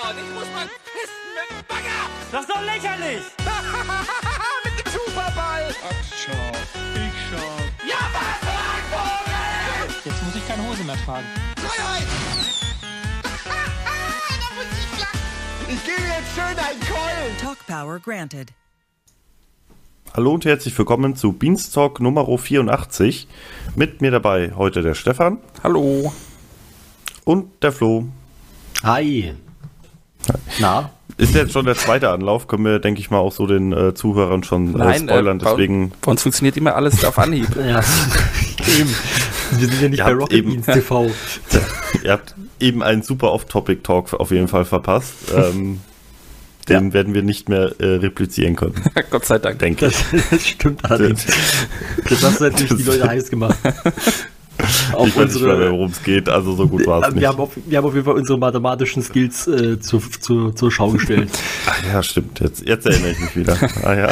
Ich muss mal pissen mit dem Bagger. Das ist doch lächerlich! Mit dem Superball. Ach, schau. Ich schau. Ja, was, Vogel? Jetzt muss ich keine Hose mehr tragen. Freiheit. Da muss ich lachen. Ich gebe jetzt schön einen Keulen. Talk Power granted. Hallo und herzlich willkommen zu Beanstalk Nummer 84. Mit mir dabei heute der Stefan. Hallo. Und der Flo. Hi. Na? Ist jetzt schon der zweite Anlauf, können wir, denke ich mal, auch so den Zuhörern schon spoilern. Deswegen bei uns funktioniert immer alles auf Anhieb. Ja, eben. Wir sind ja nicht bei Rocket Beans TV. Ihr habt eben einen super Off-Topic-Talk auf jeden Fall verpasst. Den werden wir nicht mehr replizieren können. Gott sei Dank. Denke ich. Das stimmt allerdings. Das hast du natürlich die Leute heiß gemacht. Ich weiß nicht mehr, worum es geht, also so gut war es nicht. Wir haben auf jeden Fall unsere mathematischen Skills zur Schau gestellt. Ach ja, stimmt. Jetzt erinnere ich mich wieder. Ah ja.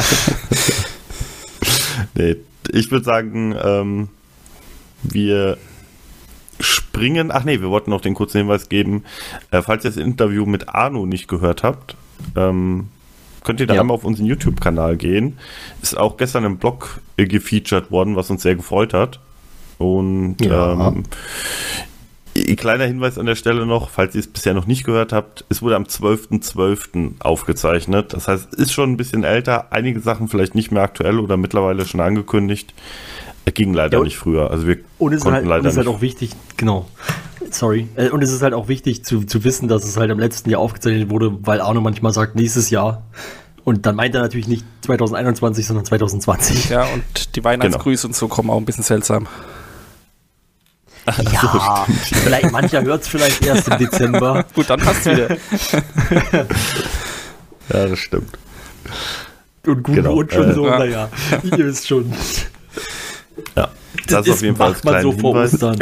Nee, ich würde sagen, wir springen. Ach nee, wir wollten noch den kurzen Hinweis geben. Falls ihr das Interview mit Arno nicht gehört habt, könnt ihr da einmal auf unseren YouTube-Kanal gehen. Ist auch gestern im Blog gefeatured worden, was uns sehr gefreut hat. Und kleiner Hinweis an der Stelle noch, falls ihr es bisher noch nicht gehört habt, es wurde am 12.12. aufgezeichnet. Das heißt, ist schon ein bisschen älter, einige Sachen vielleicht nicht mehr aktuell oder mittlerweile schon angekündigt. Ging leider nicht früher. Also wir konnten leider nicht. Und es ist halt auch wichtig, genau. Sorry. Und es ist halt auch wichtig zu wissen, dass es halt im letzten Jahr aufgezeichnet wurde, weil Arno manchmal sagt, nächstes Jahr. Und dann meint er natürlich nicht 2021, sondern 2020. Ja, und die Weihnachtsgrüße und so kommen auch ein bisschen seltsam. Ja, vielleicht mancher hört es vielleicht erst im Dezember. Gut, dann passt wieder. Ja, das stimmt. Und gut und schon so, naja, ihr wisst schon. Ja, das ist auf jeden Fall als kleinen so vor Ostern.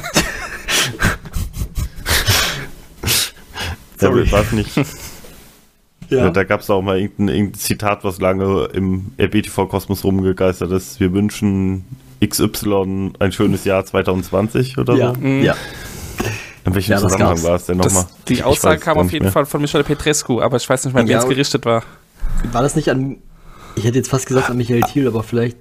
Sorry. War es nicht. Ja. Da gab es auch mal irgendein Zitat, was lange im RBTV-Kosmos rumgegeistert ist. Wir wünschen XY ein schönes Jahr 2020 oder so. Ja. In welchem Zusammenhang war es denn nochmal? Die Aussage kam auf jeden Fall von Michael Petrescu, aber ich weiß nicht mehr, wer es gerichtet war. War das nicht an, ich hätte jetzt fast gesagt an Michael Thiel, aber vielleicht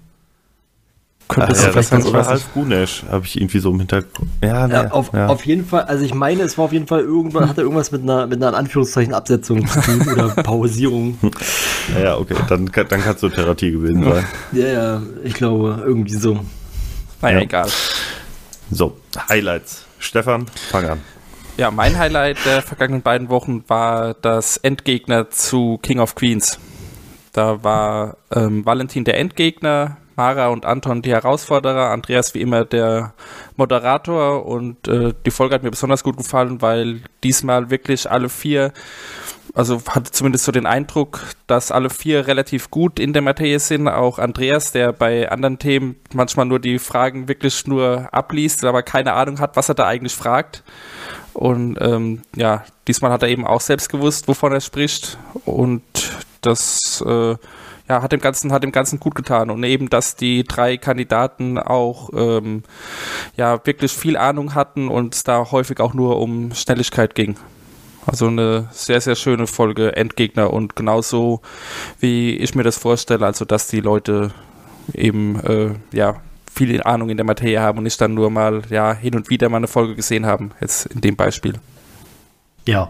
könnte das sein, oder Ralf Gunesch, habe ich irgendwie so im Hintergrund. Auf jeden Fall, also ich meine, es war auf jeden Fall irgendwann, hat er irgendwas mit einer in Anführungszeichen Absetzung zu tun oder Pausierung. Ja, okay, dann kann es so Therapie gewesen sein. Ja, ich glaube, irgendwie so. Naja, egal. So, Highlights. Stefan, fang an. Ja, mein Highlight der vergangenen beiden Wochen war das Endgegner zu King of Queens. Da war Valentin der Endgegner, Mara und Anton die Herausforderer, Andreas wie immer der Moderator und die Folge hat mir besonders gut gefallen, weil diesmal wirklich alle vier, also hatte zumindest so den Eindruck, dass alle vier relativ gut in der Materie sind, auch Andreas, der bei anderen Themen manchmal nur die Fragen wirklich nur abliest, aber keine Ahnung hat, was er da eigentlich fragt. Und diesmal hat er eben auch selbst gewusst, wovon er spricht und das hat dem Ganzen gut getan und eben, dass die drei Kandidaten auch wirklich viel Ahnung hatten und es da häufig auch nur um Schnelligkeit ging. Also eine sehr, sehr schöne Folge Endgegner und genauso wie ich mir das vorstelle, also dass die Leute eben viel Ahnung in der Materie haben und nicht dann nur mal hin und wieder mal eine Folge gesehen haben, jetzt in dem Beispiel. Ja.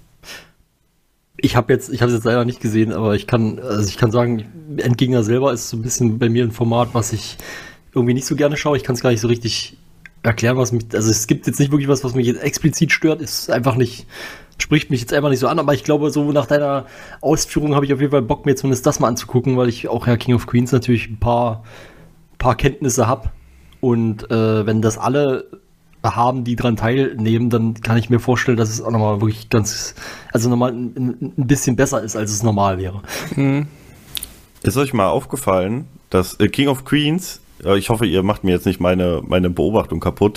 Ich habe es jetzt leider nicht gesehen, aber ich kann sagen, Endgegner selber ist so ein bisschen bei mir ein Format, was ich irgendwie nicht so gerne schaue. Ich kann es gar nicht so richtig erklären, es gibt jetzt nicht wirklich was mich jetzt explizit stört, spricht mich jetzt einfach nicht so an, aber ich glaube, so nach deiner Ausführung habe ich auf jeden Fall Bock, mir zumindest das mal anzugucken, weil ich auch King of Queens natürlich ein paar Kenntnisse habe und wenn das alle haben, die dran teilnehmen, dann kann ich mir vorstellen, dass es auch nochmal wirklich nochmal ein bisschen besser ist, als es normal wäre. Ist euch mal aufgefallen, dass King of Queens, ich hoffe, ihr macht mir jetzt nicht meine Beobachtung kaputt,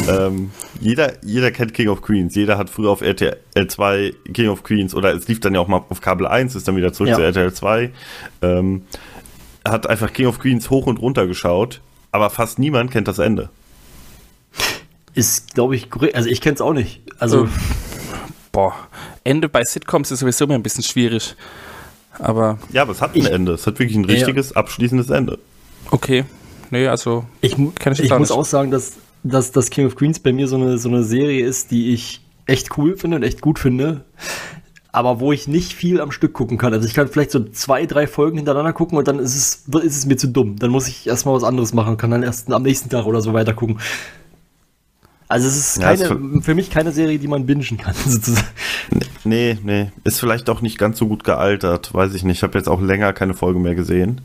jeder kennt King of Queens, jeder hat früher auf RTL 2 King of Queens oder es lief dann ja auch mal auf Kabel 1, ist dann wieder zurück zu RTL 2, hat einfach King of Queens hoch und runter geschaut, aber fast niemand kennt das Ende. Ist, glaube ich, korrekt. Also ich kenne es auch nicht. Also Ende bei Sitcoms ist sowieso immer ein bisschen schwierig. Aber Ja, aber es hat ein Ende. Es hat wirklich ein richtiges, abschließendes Ende. okay. Nee, also Ich muss nicht. auch sagen, dass King of Queens bei mir so eine Serie ist, die ich echt cool finde und echt gut finde, aber wo ich nicht viel am Stück gucken kann. Also ich kann vielleicht so 2, 3 Folgen hintereinander gucken und dann ist es mir zu dumm. Dann muss ich erstmal was anderes machen und kann dann erst am nächsten Tag oder so weiter gucken. Also es ist für mich keine Serie, die man bingen kann, sozusagen. Nee. Ist vielleicht auch nicht ganz so gut gealtert. Weiß ich nicht. Ich habe jetzt auch länger keine Folge mehr gesehen.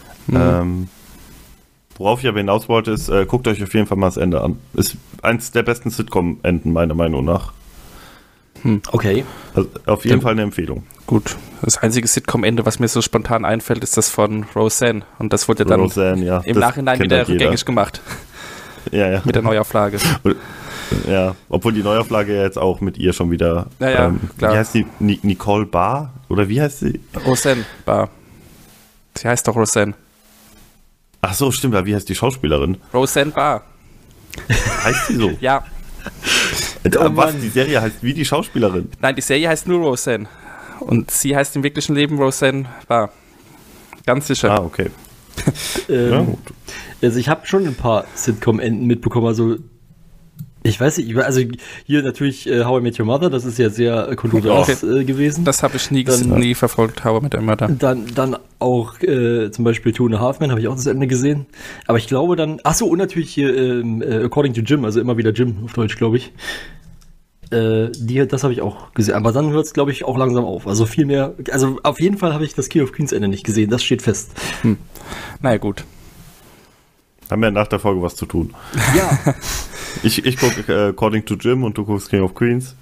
Worauf ich aber hinaus wollte, ist, guckt euch auf jeden Fall mal das Ende an. Ist eins der besten Sitcom-Enden, meiner Meinung nach. Okay. Also auf jeden Fall eine Empfehlung. Gut. Das einzige Sitcom-Ende, was mir so spontan einfällt, ist das von Roseanne. Und das wurde dann Roseanne, ja. im Das Nachhinein kennt wieder halt jeder. rückgängig gemacht. Ja. Mit der Neuauflage. Ja, obwohl die Neuauflage ja jetzt auch mit ihr schon wieder. Ja, klar. Wie heißt sie? Nicole Barr? Oder wie heißt sie? Roseanne Barr. Sie heißt doch Roseanne. Ach so, stimmt. Wie heißt die Schauspielerin? Roseanne Barr. Heißt sie so? Ja. Was? Die Serie heißt wie die Schauspielerin? Nein, die Serie heißt nur Roseanne. Und sie heißt im wirklichen Leben Roseanne Barr. Ganz sicher. Ah, okay. Ja, gut. Also ich habe schon ein paar Sitcom-Enden mitbekommen, also ich weiß nicht, also hier natürlich How I Met Your Mother, das ist ja sehr kontrovers gewesen. Das habe ich nie verfolgt, How I Met Your Mother. Dann auch zum Beispiel Two and a Half Men, habe ich auch das Ende gesehen. Aber ich glaube dann, achso, und natürlich hier According to Jim, also immer wieder Jim auf Deutsch, glaube ich. Das habe ich auch gesehen. Aber dann hört es, glaube ich, auch langsam auf. Also viel mehr, also auf jeden Fall habe ich das King of Queens Ende nicht gesehen, das steht fest. Naja, gut. Haben wir nach der Folge was zu tun. Ja. Ich gucke According to Jim und du guckst King of Queens.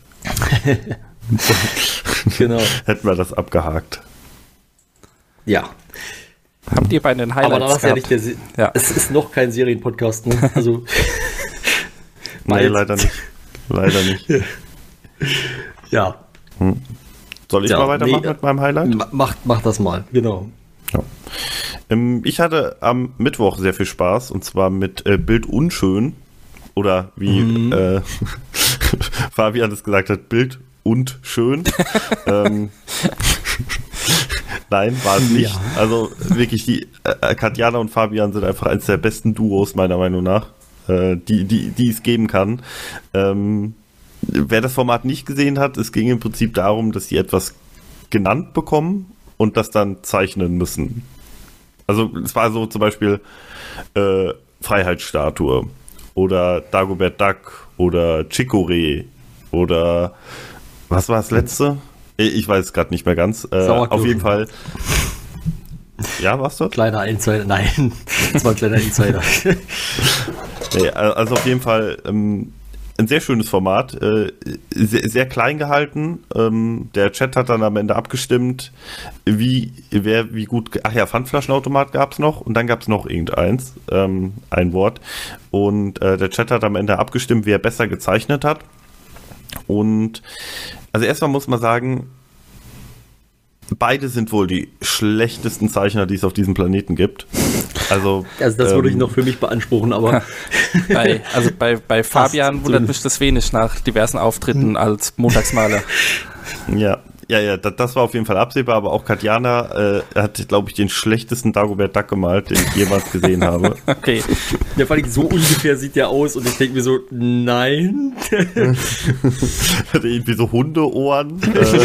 Genau. Hätten wir das abgehakt. Ja. Habt ihr bei den Highlights Aber das ist ja nicht der Ja. Es ist noch kein Serienpodcast, ne? Also. Nee, leider nicht. Leider nicht. Ja. Soll ich mal weitermachen mit meinem Highlight? Mach das mal, genau. Ja. Ich hatte am Mittwoch sehr viel Spaß und zwar mit Bild unschön oder wie Fabian es gesagt hat, Bild und schön. Nein, war es nicht. Ja. Also wirklich, die Katjana und Fabian sind einfach eines der besten Duos meiner Meinung nach, die es geben kann. Wer das Format nicht gesehen hat, es ging im Prinzip darum, dass sie etwas genannt bekommen und das dann zeichnen müssen. Also es war so zum Beispiel Freiheitsstatue oder Dagobert Duck oder Chicorée oder was war das letzte? Ich weiß es gerade nicht mehr ganz. Auf jeden Fall. Ja, war's dort? Kleiner Insider, nein. Das war ein kleiner Insider. Nee, also auf jeden Fall ein sehr schönes Format, sehr, sehr klein gehalten. Der Chat hat dann am Ende abgestimmt, wie gut. Ach ja, Pfandflaschenautomat gab es noch und dann gab es noch irgendeins, ein Wort. Und der Chat hat am Ende abgestimmt, wer besser gezeichnet hat. Und also erstmal muss man sagen, beide sind wohl die schlechtesten Zeichner, die es auf diesem Planeten gibt. Also das würde ich noch für mich beanspruchen, aber bei Fabian wundert mich das wenig nach diversen Auftritten als Montagsmaler. Ja, das war auf jeden Fall absehbar, aber auch Katjana hat, glaube ich, den schlechtesten Dagobert Duck gemalt, den ich jemals gesehen habe. Okay. Ja, vor allem so ungefähr sieht der aus und ich denke mir so, nein. Hatte irgendwie so Hundeohren,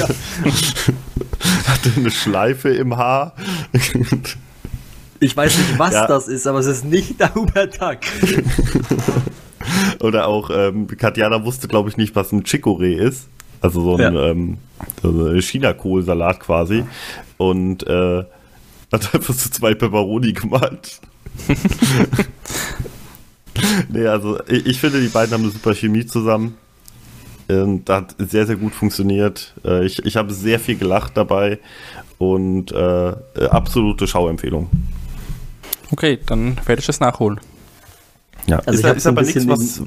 hatte eine Schleife im Haar. Ich weiß nicht, was das ist, aber es ist nicht Dagobert Duck. Oder auch, Katjana wusste, glaube ich, nicht, was ein Chicorée ist. Also so ein China-Kohlsalat quasi. Und hat einfach so 2 Pepperoni gemalt. Nee, also ich finde, die beiden haben eine super Chemie zusammen. Das hat sehr, sehr gut funktioniert. Ich habe sehr viel gelacht dabei und absolute Schauempfehlung. Okay, dann werde ich das nachholen. Ja, also ist aber nichts, was...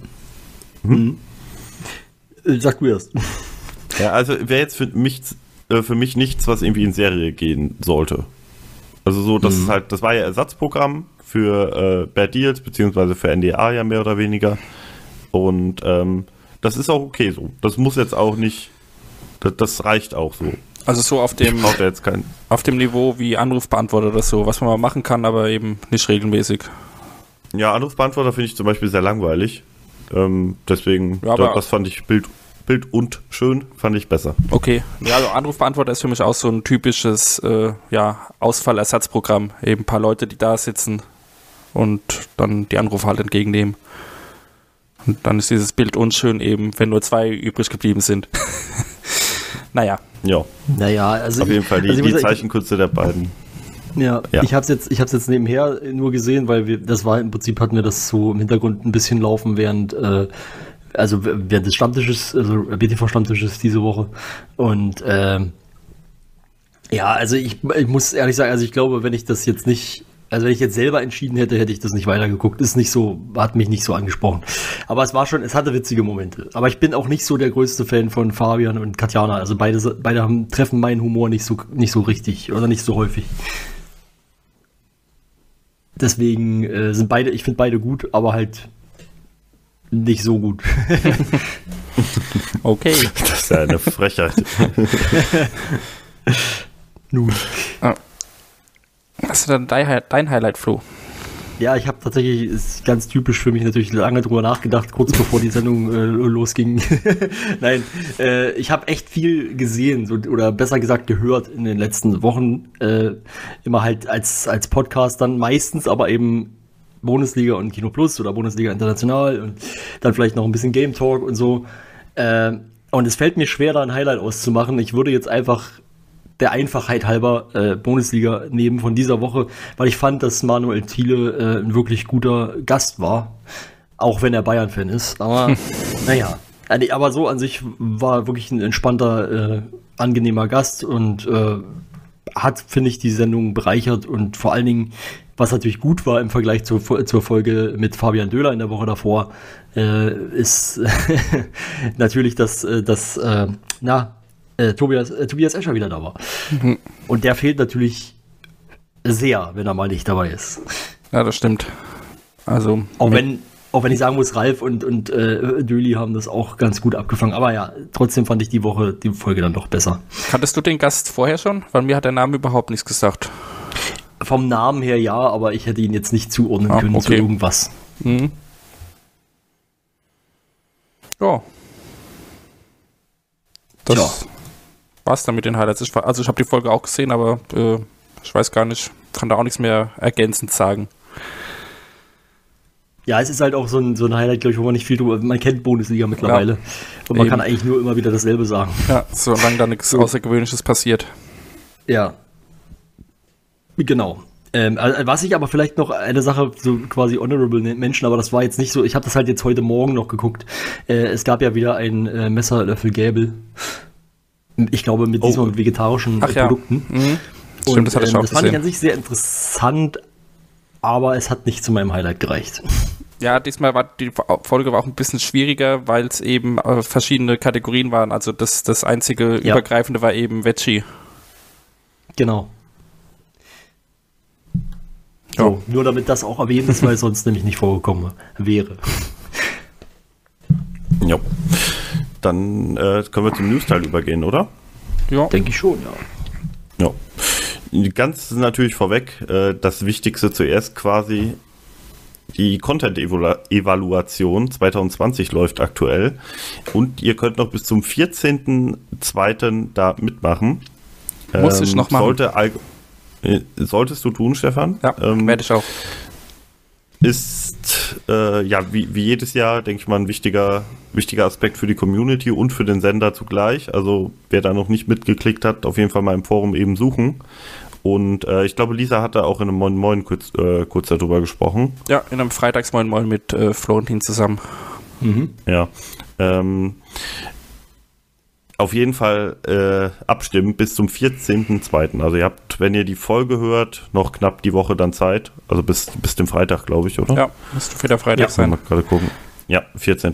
Sag du erst. Ja, also wäre jetzt für mich nichts, was irgendwie in Serie gehen sollte. Also so, das ist halt, das war ja Ersatzprogramm für Bad Deals, beziehungsweise für NDA ja mehr oder weniger. Und das ist auch okay so. Das muss jetzt auch nicht Das reicht auch so. Also so auf dem, Braucht er jetzt keinen. auf dem Niveau wie Anrufbeantworter oder so, was man mal machen kann, aber eben nicht regelmäßig. Ja, Anrufbeantworter finde ich zum Beispiel sehr langweilig. Deswegen, Ja, aber- das fand ich Bild und schön, fand ich besser. Okay, ja, also Anrufbeantworter ist für mich auch so ein typisches Ausfallersatzprogramm. Eben ein paar Leute, die da sitzen und dann die Anrufe halt entgegennehmen. Und dann ist dieses Bild unschön eben, wenn nur 2 übrig geblieben sind. Naja, Ja, Naja, also auf jeden Fall die ich muss sagen, Zeichenkünste der beiden. Ja, Ja. ich hab's jetzt nebenher nur gesehen, weil das war im Prinzip, hatten wir das so im Hintergrund ein bisschen laufen während des Stammtisches, also BTV-Stammtisches diese Woche. Und ja, also ich muss ehrlich sagen, also ich glaube, wenn ich das jetzt nicht, also wenn ich jetzt selber entschieden hätte, hätte ich das nicht weitergeguckt. Ist nicht so, hat mich nicht so angesprochen. Aber es hatte witzige Momente. Aber ich bin auch nicht so der größte Fan von Fabian und Katjana. Also beide treffen meinen Humor nicht so richtig oder nicht so häufig. Deswegen ich finde beide gut, aber halt nicht so gut. okay. Das ist ja eine Frechheit. Nun. Was ist denn dein Highlight, Flo? Ja, ich habe tatsächlich, ist ganz typisch für mich natürlich lange drüber nachgedacht, kurz bevor die Sendung losging. Nein, ich habe echt viel gesehen, oder besser gesagt gehört in den letzten Wochen. Immer halt als Podcast dann meistens, aber eben Bundesliga und Kino Plus oder Bundesliga International und dann vielleicht noch ein bisschen Game Talk und so. Und es fällt mir schwer, da ein Highlight auszumachen. Ich würde jetzt einfach der Einfachheit halber Bundesliga nehmen von dieser Woche, weil ich fand, dass Manuel Thiele ein wirklich guter Gast war, auch wenn er Bayern-Fan ist. Aber naja, aber so an sich war wirklich ein entspannter, angenehmer Gast und hat, finde ich, die Sendung bereichert und vor allen Dingen, was natürlich gut war im Vergleich zur Folge mit Fabian Döhler in der Woche davor, ist natürlich, dass Tobias Escher wieder da war. Mhm. Und der fehlt natürlich sehr, wenn er mal nicht dabei ist. Ja, das stimmt. Also, Auch wenn ich sagen muss, Ralf und Döli haben das auch ganz gut abgefangen. Aber ja, trotzdem fand ich die Folge dann doch besser. kanntest du den Gast vorher schon? Weil mir hat der Name überhaupt nichts gesagt. Vom Namen her ja, aber ich hätte ihn jetzt nicht zuordnen können zu irgendwas. Mhm. Ja. Das war's dann mit den Highlights. Ich habe die Folge auch gesehen, aber ich weiß gar nicht, kann da auch nichts mehr ergänzend sagen. Ja, es ist halt auch so ein Highlight, glaube ich, wo man nicht viel drüber, man kennt Bundesliga mittlerweile. Und man Eben. kann eigentlich nur immer wieder dasselbe sagen. Ja, solange da nichts Außergewöhnliches passiert. Ja. Genau. Was ich aber vielleicht noch eine Sache, so quasi Honorable Mention, aber das war jetzt nicht so, ich habe das halt jetzt heute Morgen noch geguckt. Es gab ja wieder ein Messerlöffel Gäbel. Ich glaube, mit diesmal mit vegetarischen Produkten. Mhm. Und Stimmt, das hatte ich auch das fand ich gesehen. an sich sehr interessant, aber es hat nicht zu meinem Highlight gereicht. Ja, diesmal war die Folge auch ein bisschen schwieriger, weil es eben verschiedene Kategorien waren. Also das einzige Übergreifende war eben Veggie. Genau. So, nur damit das auch erwähnt ist, weil es sonst nämlich nicht vorgekommen wäre. Ja. Dann können wir zum News-Teil übergehen, oder? Ja. Denke ich schon, ja. Ja. Ganz natürlich vorweg, das Wichtigste zuerst quasi, die Content-Evaluation 2020 läuft aktuell und ihr könnt noch bis zum 14.02. da mitmachen. Muss ich noch machen. Solltest du tun, Stefan. Ja, werde ich auch. Ist wie jedes Jahr, denke ich mal, ein wichtiger Aspekt für die Community und für den Sender zugleich. Also wer da noch nicht mitgeklickt hat, auf jeden Fall mal im Forum eben suchen. Und ich glaube, Lisa hat da auch in einem Moin Moin kurz darüber gesprochen. Ja, in einem Freitags-Moin Moin mit Florentin zusammen. Mhm. Ja. Auf jeden Fall abstimmen bis zum 14.02. Also ihr habt, wenn ihr die Folge hört, noch knapp die Woche dann Zeit. Also bis dem Freitag, glaube ich, oder? Ja, müsste wieder Freitag sein. Mal gerade gucken. Ja, 14.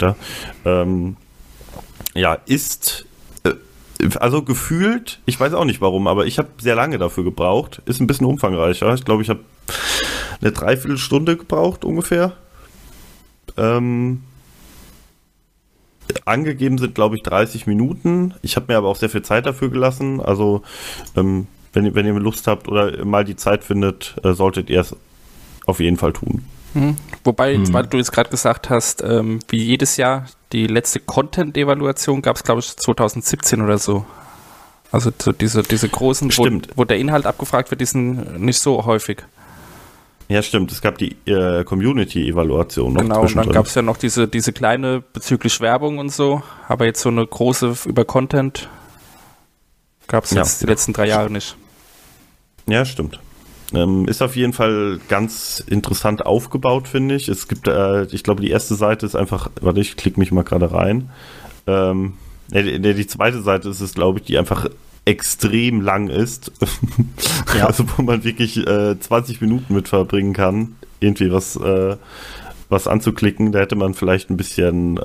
Ist also gefühlt, ich weiß auch nicht warum, aber ich habe sehr lange dafür gebraucht. Ist ein bisschen umfangreicher. Ich glaube, ich habe eine Dreiviertelstunde gebraucht ungefähr. angegeben sind, glaube ich, 30 Minuten. Ich habe mir aber auch sehr viel Zeit dafür gelassen. Also, wenn ihr Lust habt oder mal die Zeit findet, solltet ihr es auf jeden Fall tun. Wobei, weil du jetzt gerade gesagt hast, wie jedes Jahr, die letzte Content-Evaluation gab es, glaube ich, 2017 oder so. Also so diese großen, wo der Inhalt abgefragt wird, die sind nicht so häufig. Ja, stimmt. Es gab die Community-Evaluation noch. Genau, und dann gab es ja noch diese kleine bezüglich Werbung und so, aber jetzt so eine große über Content gab es jetzt die letzten 3 Jahre nicht. Ja, stimmt. Ist auf jeden Fall ganz interessant aufgebaut, finde ich. Es gibt, ich glaube, die erste Seite ist einfach, warte, ich klicke mich mal gerade rein. Die zweite Seite ist es, glaube ich, die einfach extrem lang ist. Ja. Also wo man wirklich 20 Minuten mit verbringen kann, irgendwie was anzuklicken. Da hätte man vielleicht ein bisschen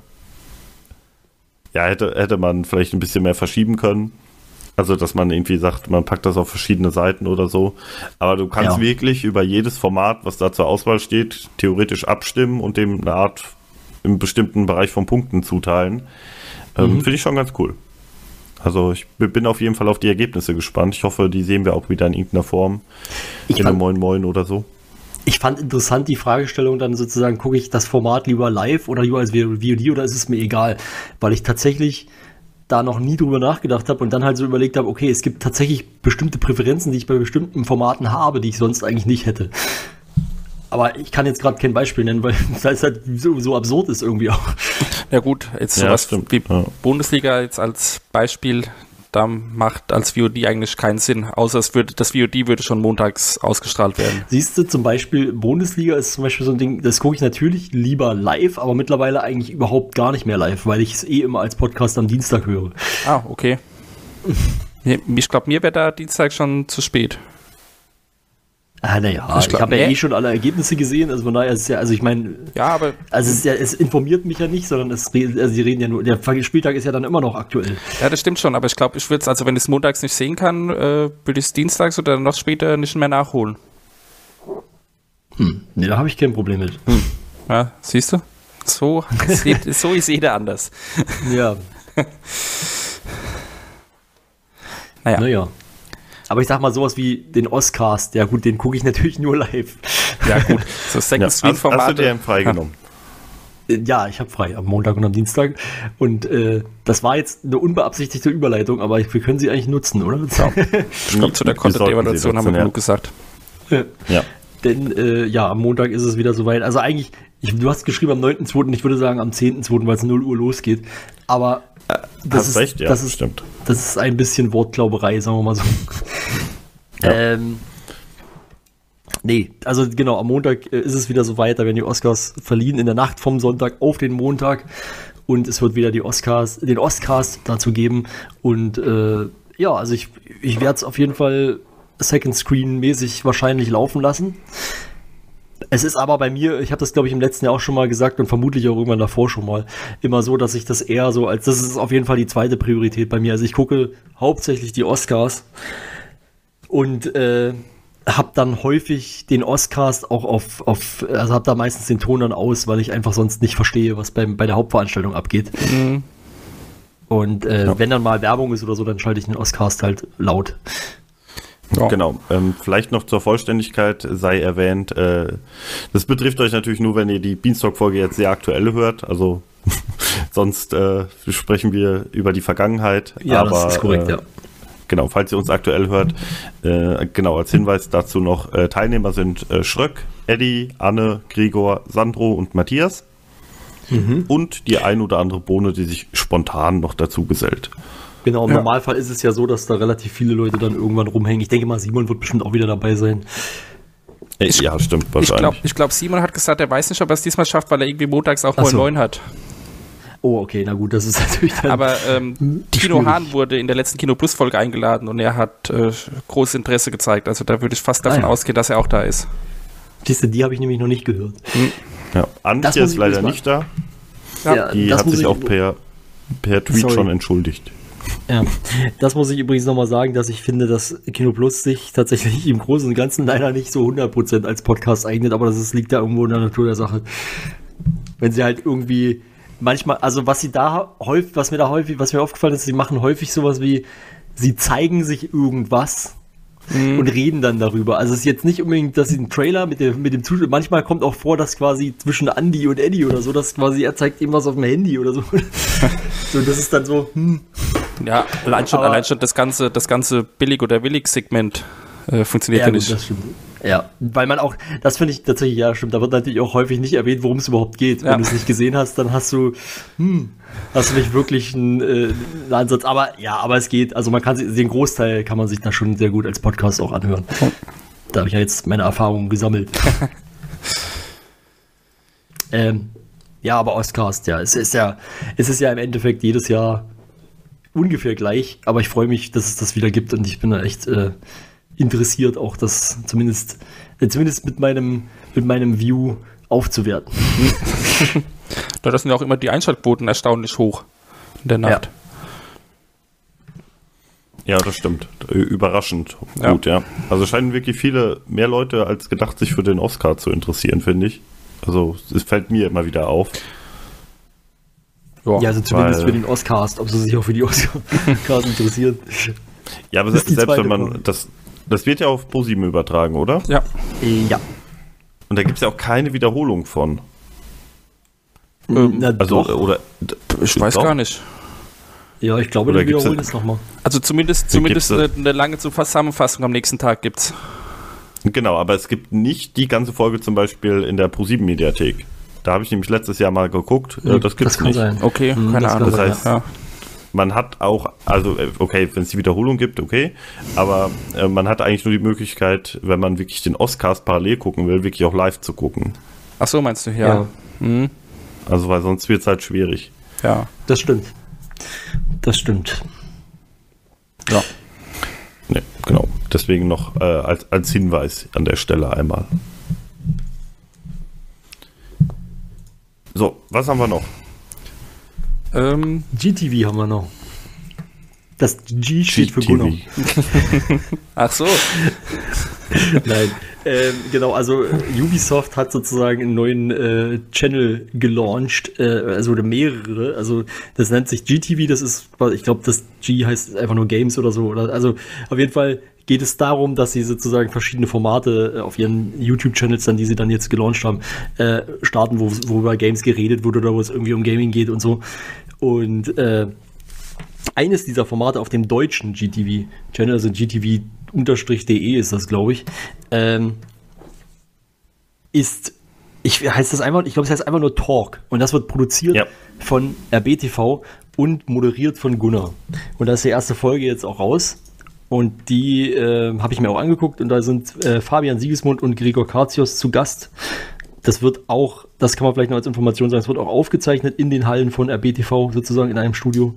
hätte man vielleicht ein bisschen mehr verschieben können. Also, dass man irgendwie sagt, man packt das auf verschiedene Seiten oder so. Aber du kannst wirklich über jedes Format, was da zur Auswahl steht, theoretisch abstimmen und dem eine Art im bestimmten Bereich von Punkten zuteilen. Finde ich schon ganz cool. Also, ich bin auf jeden Fall auf die Ergebnisse gespannt. Ich hoffe, die sehen wir auch wieder in irgendeiner Form. In einem Moin Moin oder so. Ich fand interessant die Fragestellung dann sozusagen, gucke ich das Format lieber live oder lieber als VOD oder ist es mir egal? Weil ich tatsächlich da noch nie drüber nachgedacht habe und dann halt so überlegt habe, okay, es gibt tatsächlich bestimmte Präferenzen, die ich bei bestimmten Formaten habe, die ich sonst eigentlich nicht hätte. Aber ich kann jetzt gerade kein Beispiel nennen, weil das halt so absurd ist irgendwie auch. Ja gut, jetzt sowas wie Bundesliga jetzt als Beispiel, da macht als VOD eigentlich keinen Sinn, außer das VOD würde schon montags ausgestrahlt werden. Siehst du, zum Beispiel Bundesliga ist zum Beispiel so ein Ding, das gucke ich natürlich lieber live, aber mittlerweile eigentlich überhaupt gar nicht mehr live, weil ich es immer als Podcast am Dienstag höre. Ah, okay. Ich glaube, mir wäre da Dienstag schon zu spät. Naja, ich habe ja schon alle Ergebnisse gesehen, also von daher ist es ja, also ich meine, aber also es informiert mich ja nicht, sondern sie reden ja nur, der Spieltag ist ja dann immer noch aktuell. Ja, das stimmt schon, aber ich glaube, ich würde es, also wenn ich es montags nicht sehen kann, würde ich es dienstags oder noch später nicht mehr nachholen. Nee, da habe ich kein Problem mit. Ja, siehst du? So ist jeder anders. Ja. Naja. Aber ich sag mal, sowas wie den Oscars, ja gut, den gucke ich natürlich nur live. Ja gut, so Second-Screen-Formate. Hast du dir frei genommen? Ja, ich habe frei, am Montag und am Dienstag. Und das war jetzt eine unbeabsichtigte Überleitung, aber wir können sie eigentlich nutzen, oder? Ja. Ich glaube, zu der Content-Evaluation haben wir genug gesagt. Ja. Denn am Montag ist es wieder soweit. Also eigentlich, du hast geschrieben am 9.2., ich würde sagen am 10.2., weil es 0 Uhr losgeht. Aber das ist ein bisschen Wortglauberei, sagen wir mal so. Ja. Nee, also genau, am Montag ist es wieder soweit, da werden die Oscars verliehen in der Nacht vom Sonntag auf den Montag und es wird wieder den Oscars dazu geben und also ich werde es auf jeden Fall Second Screen mäßig wahrscheinlich laufen lassen. Es ist aber bei mir, ich habe das glaube ich im letzten Jahr auch schon mal gesagt und vermutlich auch irgendwann davor schon mal, immer so, dass ich das eher so das ist auf jeden Fall die zweite Priorität bei mir. Also ich gucke hauptsächlich die Oscars und habe dann häufig den Oscars auch also habe da meistens den Ton dann aus, weil ich einfach sonst nicht verstehe, was bei der Hauptveranstaltung abgeht. Mhm. Und wenn dann mal Werbung ist oder so, dann schalte ich den Oscars halt laut. Ja. Genau, vielleicht noch zur Vollständigkeit sei erwähnt, das betrifft euch natürlich nur, wenn ihr die Beanstalk-Folge jetzt sehr aktuell hört, also sonst sprechen wir über die Vergangenheit. Ja, aber, das ist korrekt, ja. Genau, falls ihr uns aktuell hört, als Hinweis dazu noch, Teilnehmer sind Schröck, Eddie, Anne, Gregor, Sandro und Matthias und die ein oder andere Bohne, die sich spontan noch dazu gesellt. Genau, im Normalfall ist es ja so, dass da relativ viele Leute dann irgendwann rumhängen. Ich denke mal, Simon wird bestimmt auch wieder dabei sein. Ja, stimmt, wahrscheinlich. Ich glaube, Simon hat gesagt, er weiß nicht, ob er es diesmal schafft, weil er irgendwie montags auch 9 hat. Oh, okay, na gut, das ist natürlich dann aber Tino Hahn wurde in der letzten Kino Plus Folge eingeladen und er hat großes Interesse gezeigt. Also da würde ich fast davon ausgehen, dass er auch da ist. Siehste, die habe ich nämlich noch nicht gehört. Ja, Antje ist leider nicht da. Ja, die hat sich auch per Tweet schon entschuldigt. Ja, das muss ich übrigens nochmal sagen, dass ich finde, dass Kino Plus sich tatsächlich im Großen und Ganzen leider nicht so 100% als Podcast eignet, aber das liegt da irgendwo in der Natur der Sache. Wenn sie halt irgendwie manchmal, also was mir da aufgefallen ist, sie machen häufig sowas wie, sie zeigen sich irgendwas und reden dann darüber. Also es ist jetzt nicht unbedingt, dass sie einen Trailer mit dem Zuschauer, manchmal kommt auch vor, dass quasi zwischen Andy und Eddie oder so, dass quasi er zeigt ihm was auf dem Handy oder so. So, das ist dann so, Ja, allein schon das ganze Billig- oder Willig-Segment funktioniert ja nicht. Das stimmt. Ja, weil man auch, das finde ich tatsächlich, ja, stimmt, da wird natürlich auch häufig nicht erwähnt, worum es überhaupt geht. Ja. Wenn du es nicht gesehen hast, dann hast du nicht wirklich einen Ansatz. Aber es geht, also man kann den Großteil kann man sich da schon sehr gut als Podcast auch anhören. Da habe ich ja jetzt meine Erfahrungen gesammelt. Ja, aber Oscars, ja, es ist ja im Endeffekt jedes Jahr ungefähr gleich, aber ich freue mich, dass es das wieder gibt und ich bin da echt interessiert, auch das zumindest mit meinem View aufzuwerten. Da sind ja auch immer die Einschaltquoten erstaunlich hoch in der Nacht. Ja, das stimmt. Überraschend gut, ja. Also scheinen wirklich mehr Leute als gedacht sich für den Oscar zu interessieren, finde ich. Also es fällt mir immer wieder auf. Ja, also zumindest für den Oscars, ob sie sich auch für die Oscars interessieren. Ja, aber selbst wenn man das wird ja auf ProSieben übertragen, oder? Ja. Ja. Und da gibt es ja auch keine Wiederholung von. Oder ich weiß gar nicht. Ja, ich glaube, die wiederholen es nochmal. Also zumindest eine lange Zusammenfassung am nächsten Tag gibt's. Genau, aber es gibt nicht die ganze Folge zum Beispiel in der ProSieben-Mediathek. Da habe ich nämlich letztes Jahr mal geguckt. Das gibt's nicht. Sein. Okay, keine Ahnung. Das heißt, man hat auch, also okay, wenn es die Wiederholung gibt, okay, aber man hat eigentlich nur die Möglichkeit, wenn man wirklich den Oscars parallel gucken will, wirklich auch live zu gucken. Ach so, meinst du? Ja. Mhm. Also, weil sonst wird es halt schwierig. Ja. Das stimmt. Ja. Ne, genau. Deswegen noch als Hinweis an der Stelle einmal. So, was haben wir noch? GTV haben wir noch. Das G steht für Gunnar. Ach so. Nein. Genau, also Ubisoft hat sozusagen einen neuen Channel gelauncht, also mehrere. Also das nennt sich GTV, das ist, ich glaube, das G heißt einfach nur Games oder so. Also auf jeden Fall geht es darum, dass sie sozusagen verschiedene Formate auf ihren YouTube-Channels dann, die sie dann jetzt gelauncht haben, starten, wo über Games geredet wurde oder wo es irgendwie um Gaming geht und so. Und eines dieser Formate auf dem deutschen GTV-Channel, also GTV_de ist das, glaube ich, ich glaube, es heißt einfach nur Talk. Und das wird produziert von RBTV und moderiert von Gunnar. Und da ist die erste Folge jetzt auch raus. Und die habe ich mir auch angeguckt. Und da sind Fabian Siegesmund und Gregor Karzios zu Gast. Das wird auch, das kann man vielleicht noch als Information sagen, es wird auch aufgezeichnet in den Hallen von RBTV, sozusagen in einem Studio.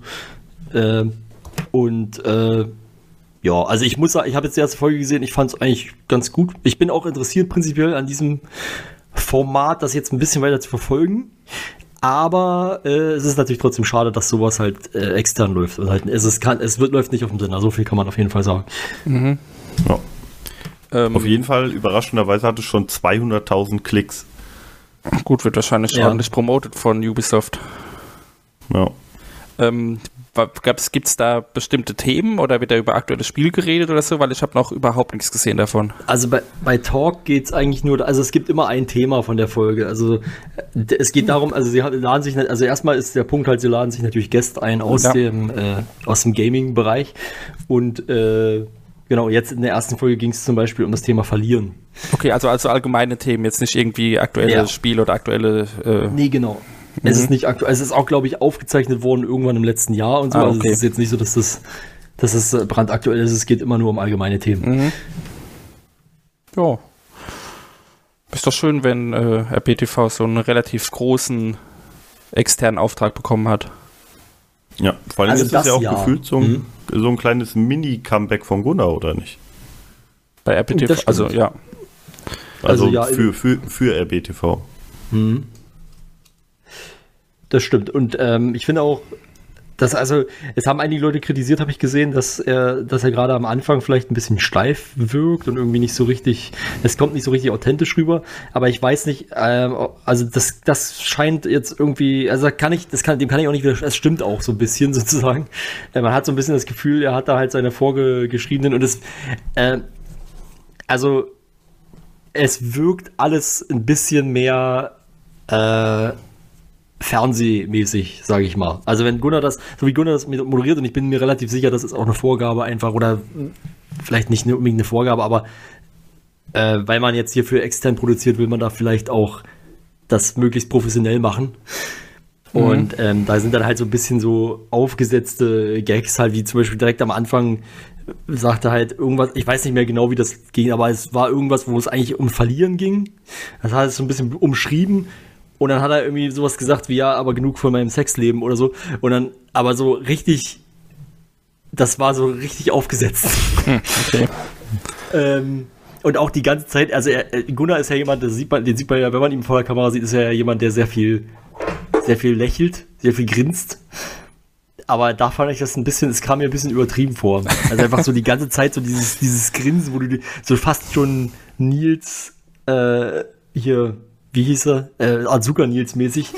Ja, also ich muss sagen, ich habe jetzt die erste Folge gesehen, ich fand es eigentlich ganz gut. Ich bin auch interessiert prinzipiell an diesem Format, das jetzt ein bisschen weiter zu verfolgen. Aber es ist natürlich trotzdem schade, dass sowas halt extern läuft. Und halt, läuft nicht auf dem Sender, so viel kann man auf jeden Fall sagen. Mhm. Ja. Auf jeden Fall, überraschenderweise hat es schon 200.000 Klicks. Gut, wird wahrscheinlich ordentlich promotet von Ubisoft. Ja. Gibt es da bestimmte Themen oder wird da über aktuelles Spiel geredet oder so? Weil ich habe noch überhaupt nichts gesehen davon. Also bei Talk geht es eigentlich nur, also es gibt immer ein Thema von der Folge. Also es geht darum, also sie laden sich, also erstmal ist der Punkt halt, sie laden sich natürlich Gäste ein aus dem Gaming-Bereich. Und genau, jetzt in der ersten Folge ging es zum Beispiel um das Thema Verlieren. Okay, also allgemeine Themen, jetzt nicht irgendwie aktuelle Spiel oder aktuelle... Nee, genau. Es ist nicht aktuell, es ist auch, glaube ich, aufgezeichnet worden irgendwann im letzten Jahr und so. Also es ist jetzt nicht so, dass das brandaktuell ist, es geht immer nur um allgemeine Themen. Mhm. Ja. Ist doch schön, wenn RBTV so einen relativ großen externen Auftrag bekommen hat. Ja, vor allem ist es ja auch gefühlt so ein kleines Mini-Comeback von Gunnar, oder nicht? Bei RBTV, also ja. Also für RBTV. Das stimmt. Und ich finde auch, es haben einige Leute kritisiert, habe ich gesehen, dass er gerade am Anfang vielleicht ein bisschen steif wirkt und irgendwie nicht so richtig, es kommt nicht so richtig authentisch rüber, aber ich weiß nicht, also das scheint jetzt irgendwie, also dem kann ich auch nicht widersprechen, es stimmt auch so ein bisschen sozusagen. Man hat so ein bisschen das Gefühl, er hat da halt seine vorgeschriebenen und also es wirkt alles ein bisschen mehr fernsehmäßig, sage ich mal. Also wenn Gunnar das moderiert, und ich bin mir relativ sicher, das ist auch eine Vorgabe einfach, oder vielleicht nicht unbedingt eine Vorgabe, aber weil man jetzt hierfür extern produziert, will man da vielleicht auch das möglichst professionell machen. Und da sind dann halt so ein bisschen so aufgesetzte Gags halt, wie zum Beispiel direkt am Anfang sagte halt irgendwas, ich weiß nicht mehr genau, wie das ging, aber es war irgendwas, wo es eigentlich um Verlieren ging. Das hat es so ein bisschen umschrieben. Und dann hat er irgendwie sowas gesagt wie, ja, aber genug von meinem Sexleben oder so. Und dann, aber so richtig, das war so richtig aufgesetzt. Okay. Und auch die ganze Zeit, also Gunnar ist ja jemand, den sieht man ja, wenn man ihn vor der Kamera sieht, ist er ja jemand, der sehr viel lächelt, sehr viel grinst. Aber da fand ich das es kam mir ein bisschen übertrieben vor. Also einfach so die ganze Zeit so dieses Grinsen, wo du so fast schon Nils, hier, wie hieß er? Azuka Nils mäßig.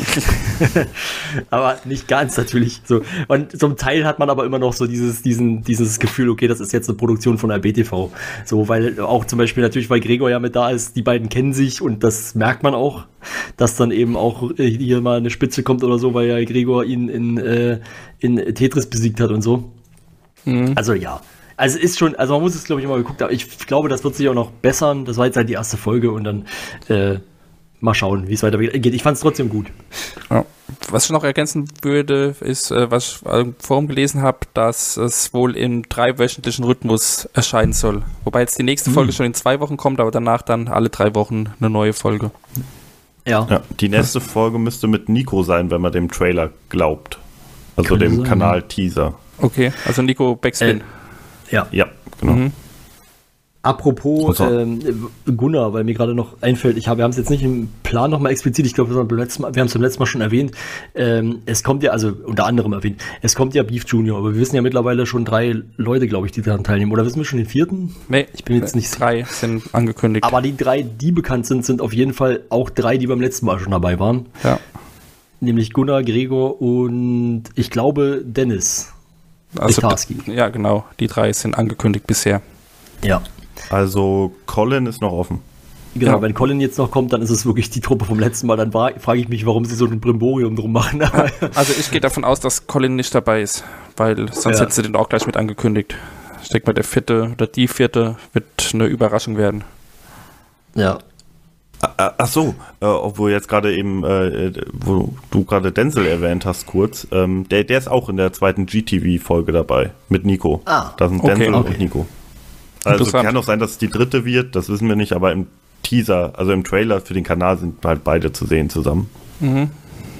Aber nicht ganz natürlich. So. Und zum Teil hat man aber immer noch so dieses Gefühl, okay, das ist jetzt eine Produktion von RBTV. So, weil auch zum Beispiel natürlich, weil Gregor ja mit da ist, die beiden kennen sich und das merkt man auch, dass dann eben auch hier mal eine Spitze kommt oder so, weil ja Gregor ihn in Tetris besiegt hat und so. Mhm. Also ja. Also ist schon, also man muss es glaube ich immer geguckt haben. Ich glaube, das wird sich auch noch bessern. Das war jetzt halt die erste Folge und dann mal schauen, wie es weitergeht. Ich fand es trotzdem gut. Ja. Was ich noch ergänzen würde, ist, was ich im Forum gelesen habe, dass es wohl im 3-wöchentlichen Rhythmus erscheinen soll. Wobei jetzt die nächste Folge schon in 2 Wochen kommt, aber danach dann alle 3 Wochen eine neue Folge. Ja, die nächste Folge müsste mit Nico sein, wenn man dem Trailer glaubt. Also Kann dem sein, Kanal-Teaser. Okay, also Nico Backspin. Ja, genau. Mhm. Apropos Gunnar, weil mir gerade noch einfällt, wir haben es jetzt nicht im Plan nochmal explizit, ich glaube, wir haben es beim letzten Mal schon erwähnt, es kommt ja, also unter anderem erwähnt, es kommt ja Beef Junior, aber wir wissen ja mittlerweile schon 3 Leute, glaube ich, die daran teilnehmen. Oder wissen wir schon den 4.? Nee, ich bin jetzt nicht 3 sind angekündigt. Aber die 3, die bekannt sind auf jeden Fall auch 3, die beim letzten Mal schon dabei waren. Ja. Nämlich Gunnar, Gregor und ich glaube Dennis. Also, Bitarski. ja, genau, die 3 sind angekündigt bisher. Ja. Also Colin ist noch offen. Genau, Ja. wenn Colin jetzt noch kommt, dann ist es wirklich die Truppe vom letzten Mal. Dann frage ich mich, warum sie so ein Brimborium drum machen. Also ich gehe davon aus, dass Colin nicht dabei ist, weil sonst hätte sie den auch gleich mit angekündigt. Ich denke mal, der 4. oder die 4. wird eine Überraschung werden. Ja. Ach so, obwohl jetzt gerade eben, wo du gerade Denzel erwähnt hast kurz, der ist auch in der 2. GTV-Folge dabei, mit Nico. Ah, Da sind okay, Denzel okay. und Nico. Also Interessant. kann auch sein, dass es die 3. wird, das wissen wir nicht, aber im Teaser, also im Trailer für den Kanal sind halt beide zu sehen zusammen. Mhm.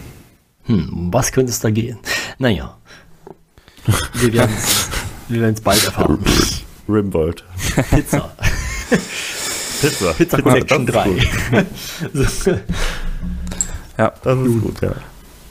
Um was könnte es da gehen? Naja. Wir werden es bald erfahren. Rimworld. Pizza. Pizza Connection das ist 3. gut. Ja. Das ist gut, ja.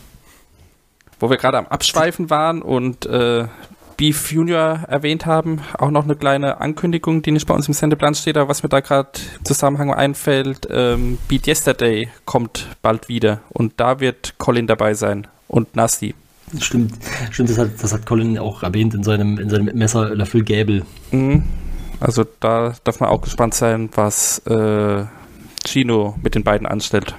Wo wir gerade am Abschweifen waren und Beef Junior erwähnt haben, auch noch eine kleine Ankündigung, die nicht bei uns im Sendeplan steht, aber was mir da gerade im Zusammenhang einfällt, Beat Yesterday kommt bald wieder und da wird Colin dabei sein und Nasty. Stimmt, das hat Colin auch erwähnt in seinem Messer La Phil Gäbel. Mhm. Also da darf man auch gespannt sein, was Chino mit den beiden anstellt.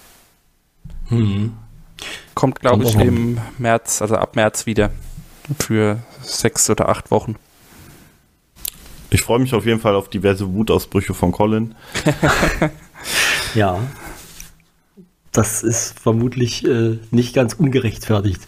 Mhm. Kommt, glaube ich, Kommt auch im März, also ab März wieder für 6 oder 8 Wochen. Ich freue mich auf jeden Fall auf diverse Wutausbrüche von Colin. Ja. Das ist vermutlich nicht ganz ungerechtfertigt.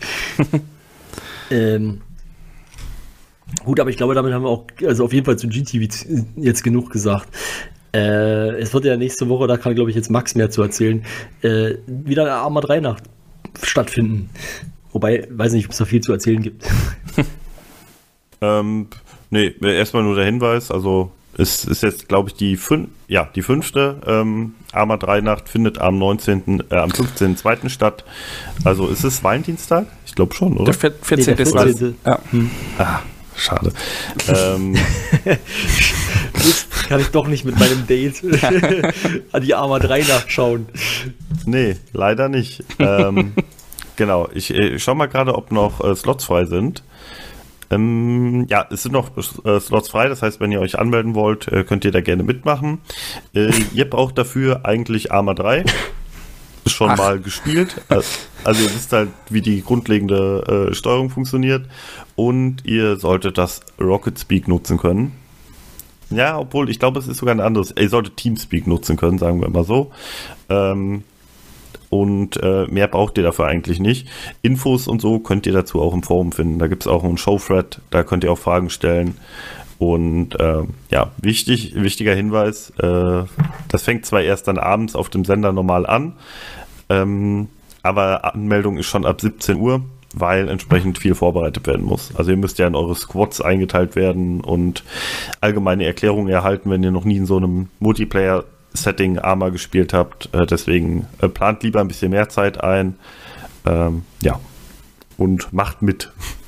Gut, aber ich glaube, damit haben wir auch, also auf jeden Fall zu GTV jetzt genug gesagt. Es wird ja nächste Woche, da kann, glaube ich, jetzt Max mehr zu erzählen, wieder eine Arma 3 Nacht stattfinden. Wobei, weiß nicht, ob es da viel zu erzählen gibt. Nee, erstmal nur der Hinweis, also Es ist jetzt, glaube ich, die fünfte Arma 3 Nacht, findet am 15.02. statt. Also ist es Valentinstag? Ich glaube schon, oder? Der 14. ist das. Ja. Ah, schade. Jetzt kann ich doch nicht mit meinem Date an die Arma 3 nachschauen. Nee, leider nicht. Genau, ich schau mal gerade, ob noch Slots frei sind. Ja, es sind noch Slots frei, das heißt, wenn ihr euch anmelden wollt, könnt ihr da gerne mitmachen. Ihr braucht dafür eigentlich Arma 3. Ist schon mal gespielt. Also ihr wisst halt, wie die grundlegende Steuerung funktioniert. Und ihr solltet das Rocket Speak nutzen können. Ja, obwohl, ich glaube, es ist sogar ein anderes. Ihr solltet Teamspeak nutzen können, sagen wir mal so. Und mehr braucht ihr dafür eigentlich nicht. Infos und so könnt ihr dazu auch im Forum finden. Da gibt es auch einen Show-Thread, da könnt ihr auch Fragen stellen. Und ja, wichtiger Hinweis, das fängt zwar erst dann abends auf dem Sender normal an, aber Anmeldung ist schon ab 17 Uhr, weil entsprechend viel vorbereitet werden muss. Also ihr müsst ja in eure Squads eingeteilt werden und allgemeine Erklärungen erhalten, wenn ihr noch nie in so einem Multiplayer-Setting Arma gespielt habt. Deswegen plant lieber ein bisschen mehr Zeit ein. Ja, und macht mit.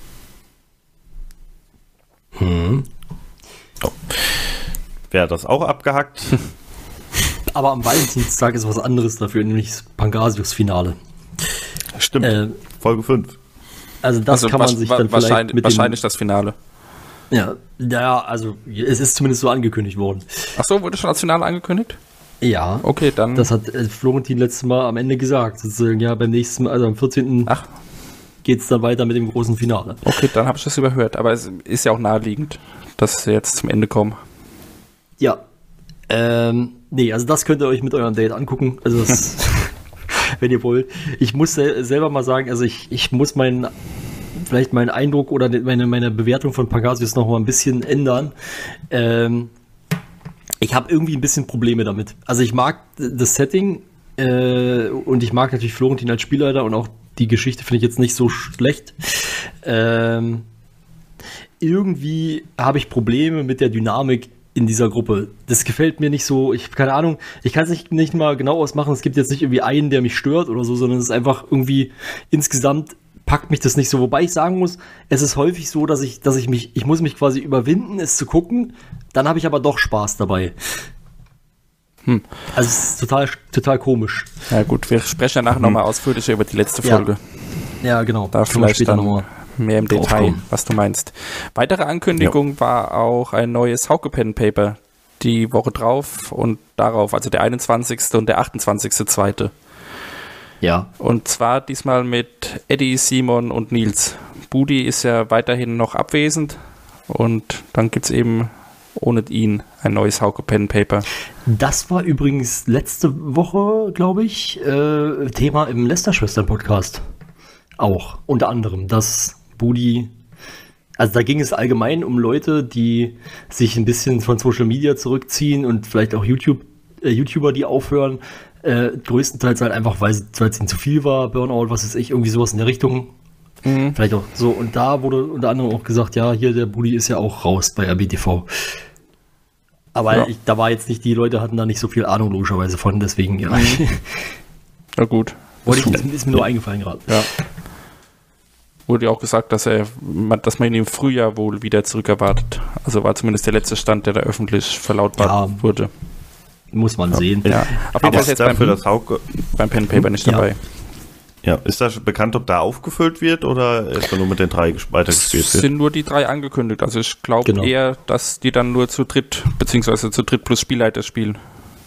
So. Wäre das auch abgehackt? Aber am Valentinstag ist was anderes dafür, nämlich das Pangasius-Finale. Stimmt, Folge 5. Also das kann man sich dann vielleicht mit wahrscheinlich das Finale. Ja, also es ist zumindest so angekündigt worden. Ach so, wurde schon als Finale angekündigt? Ja. Okay, dann. Das hat Florentin letztes Mal am Ende gesagt. Sozusagen, ja, beim nächsten Mal, also am 14. geht es dann weiter mit dem großen Finale. Okay, dann habe ich das überhört. Aber es ist ja auch naheliegend, dass sie jetzt zum Ende kommen. Ja. Nee, also das könnt ihr euch mit eurem Date angucken. Also das, wenn ihr wollt. Ich muss selber mal sagen, also ich muss vielleicht meinen Eindruck oder meine Bewertung von Pangasius noch mal ein bisschen ändern. Ich habe irgendwie ein bisschen Probleme damit. Also ich mag das Setting und ich mag natürlich Florentin als Spielleiter und auch die Geschichte finde ich jetzt nicht so schlecht. Irgendwie habe ich Probleme mit der Dynamik in dieser Gruppe. Das gefällt mir nicht so, ich habe keine Ahnung, ich kann es nicht mal genau ausmachen, es gibt jetzt nicht irgendwie einen, der mich stört oder so, sondern es ist einfach irgendwie, insgesamt packt mich das nicht so, wobei ich sagen muss, es ist häufig so, dass ich muss mich quasi überwinden, es zu gucken, dann habe ich aber doch Spaß dabei. Also es ist total komisch. Ja gut, wir sprechen ja nachher nochmal ausführlicher über die letzte Folge. Ja, genau. Da vielleicht dann nochmal mehr im Detail, was du meinst. Weitere Ankündigung war auch ein neues Hauke Pen Paper. Die Woche drauf und darauf, also der 21. und der 28.2. Ja. Und zwar diesmal mit Eddie, Simon und Nils. Budi ist ja weiterhin noch abwesend und dann gibt es eben ohne ihn ein neues Hauke Pen Paper. Das war übrigens letzte Woche, glaube ich, Thema im Lästerschwestern-Podcast. Auch, unter anderem, dass Budi, also da ging es allgemein um Leute, die sich ein bisschen von Social Media zurückziehen und vielleicht auch YouTuber, die aufhören, größtenteils halt einfach, weil es ihnen zu viel war, Burnout, was weiß ich, irgendwie sowas in der Richtung. Vielleicht auch so, und da wurde unter anderem auch gesagt, ja, hier, der Budi ist ja auch raus bei RBTV. Aber ja. Da war jetzt nicht, die Leute hatten da nicht so viel Ahnung logischerweise von, deswegen, ja. Na gut. Ist mir nur eingefallen gerade. Ja. Wurde ja auch gesagt, dass man ihn im Frühjahr wohl wieder zurückerwartet. Also war zumindest der letzte Stand, der da öffentlich verlautbart wurde. Muss man sehen. Ja. Auf jeden Fall ist jetzt beim Pen Paper nicht dabei. Ja, ist das bekannt, ob da aufgefüllt wird oder erstmal nur mit den 3 weitergespielt wird? Es sind nur die 3 angekündigt. Also ich glaube eher, dass die dann nur zu dritt, beziehungsweise zu dritt plus Spielleiter spielen.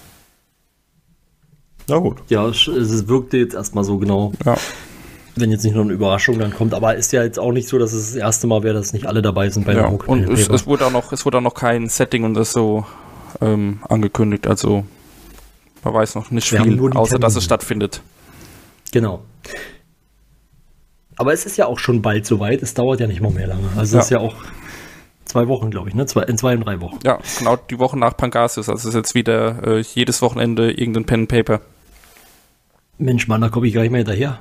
Na gut. Ja, es wirkte jetzt erstmal so genau. Ja. Wenn jetzt nicht noch eine Überraschung dann kommt. Aber ist ja jetzt auch nicht so, dass es das erste Mal wäre, dass nicht alle dabei sind bei der Hauke. Und es wurde auch noch kein Setting und das so angekündigt. Also man weiß noch nicht viel, außer dass es stattfindet. Genau. Aber es ist ja auch schon bald soweit. Es dauert ja nicht mal mehr lange. Also es ist ja auch 2 Wochen, glaube ich, ne? In 2 und 3 Wochen. Ja, genau, die Woche nach Pangasius. Also es ist jetzt wieder jedes Wochenende irgendein Pen and Paper. Mensch, Mann, da komme ich gar nicht mehr hinterher.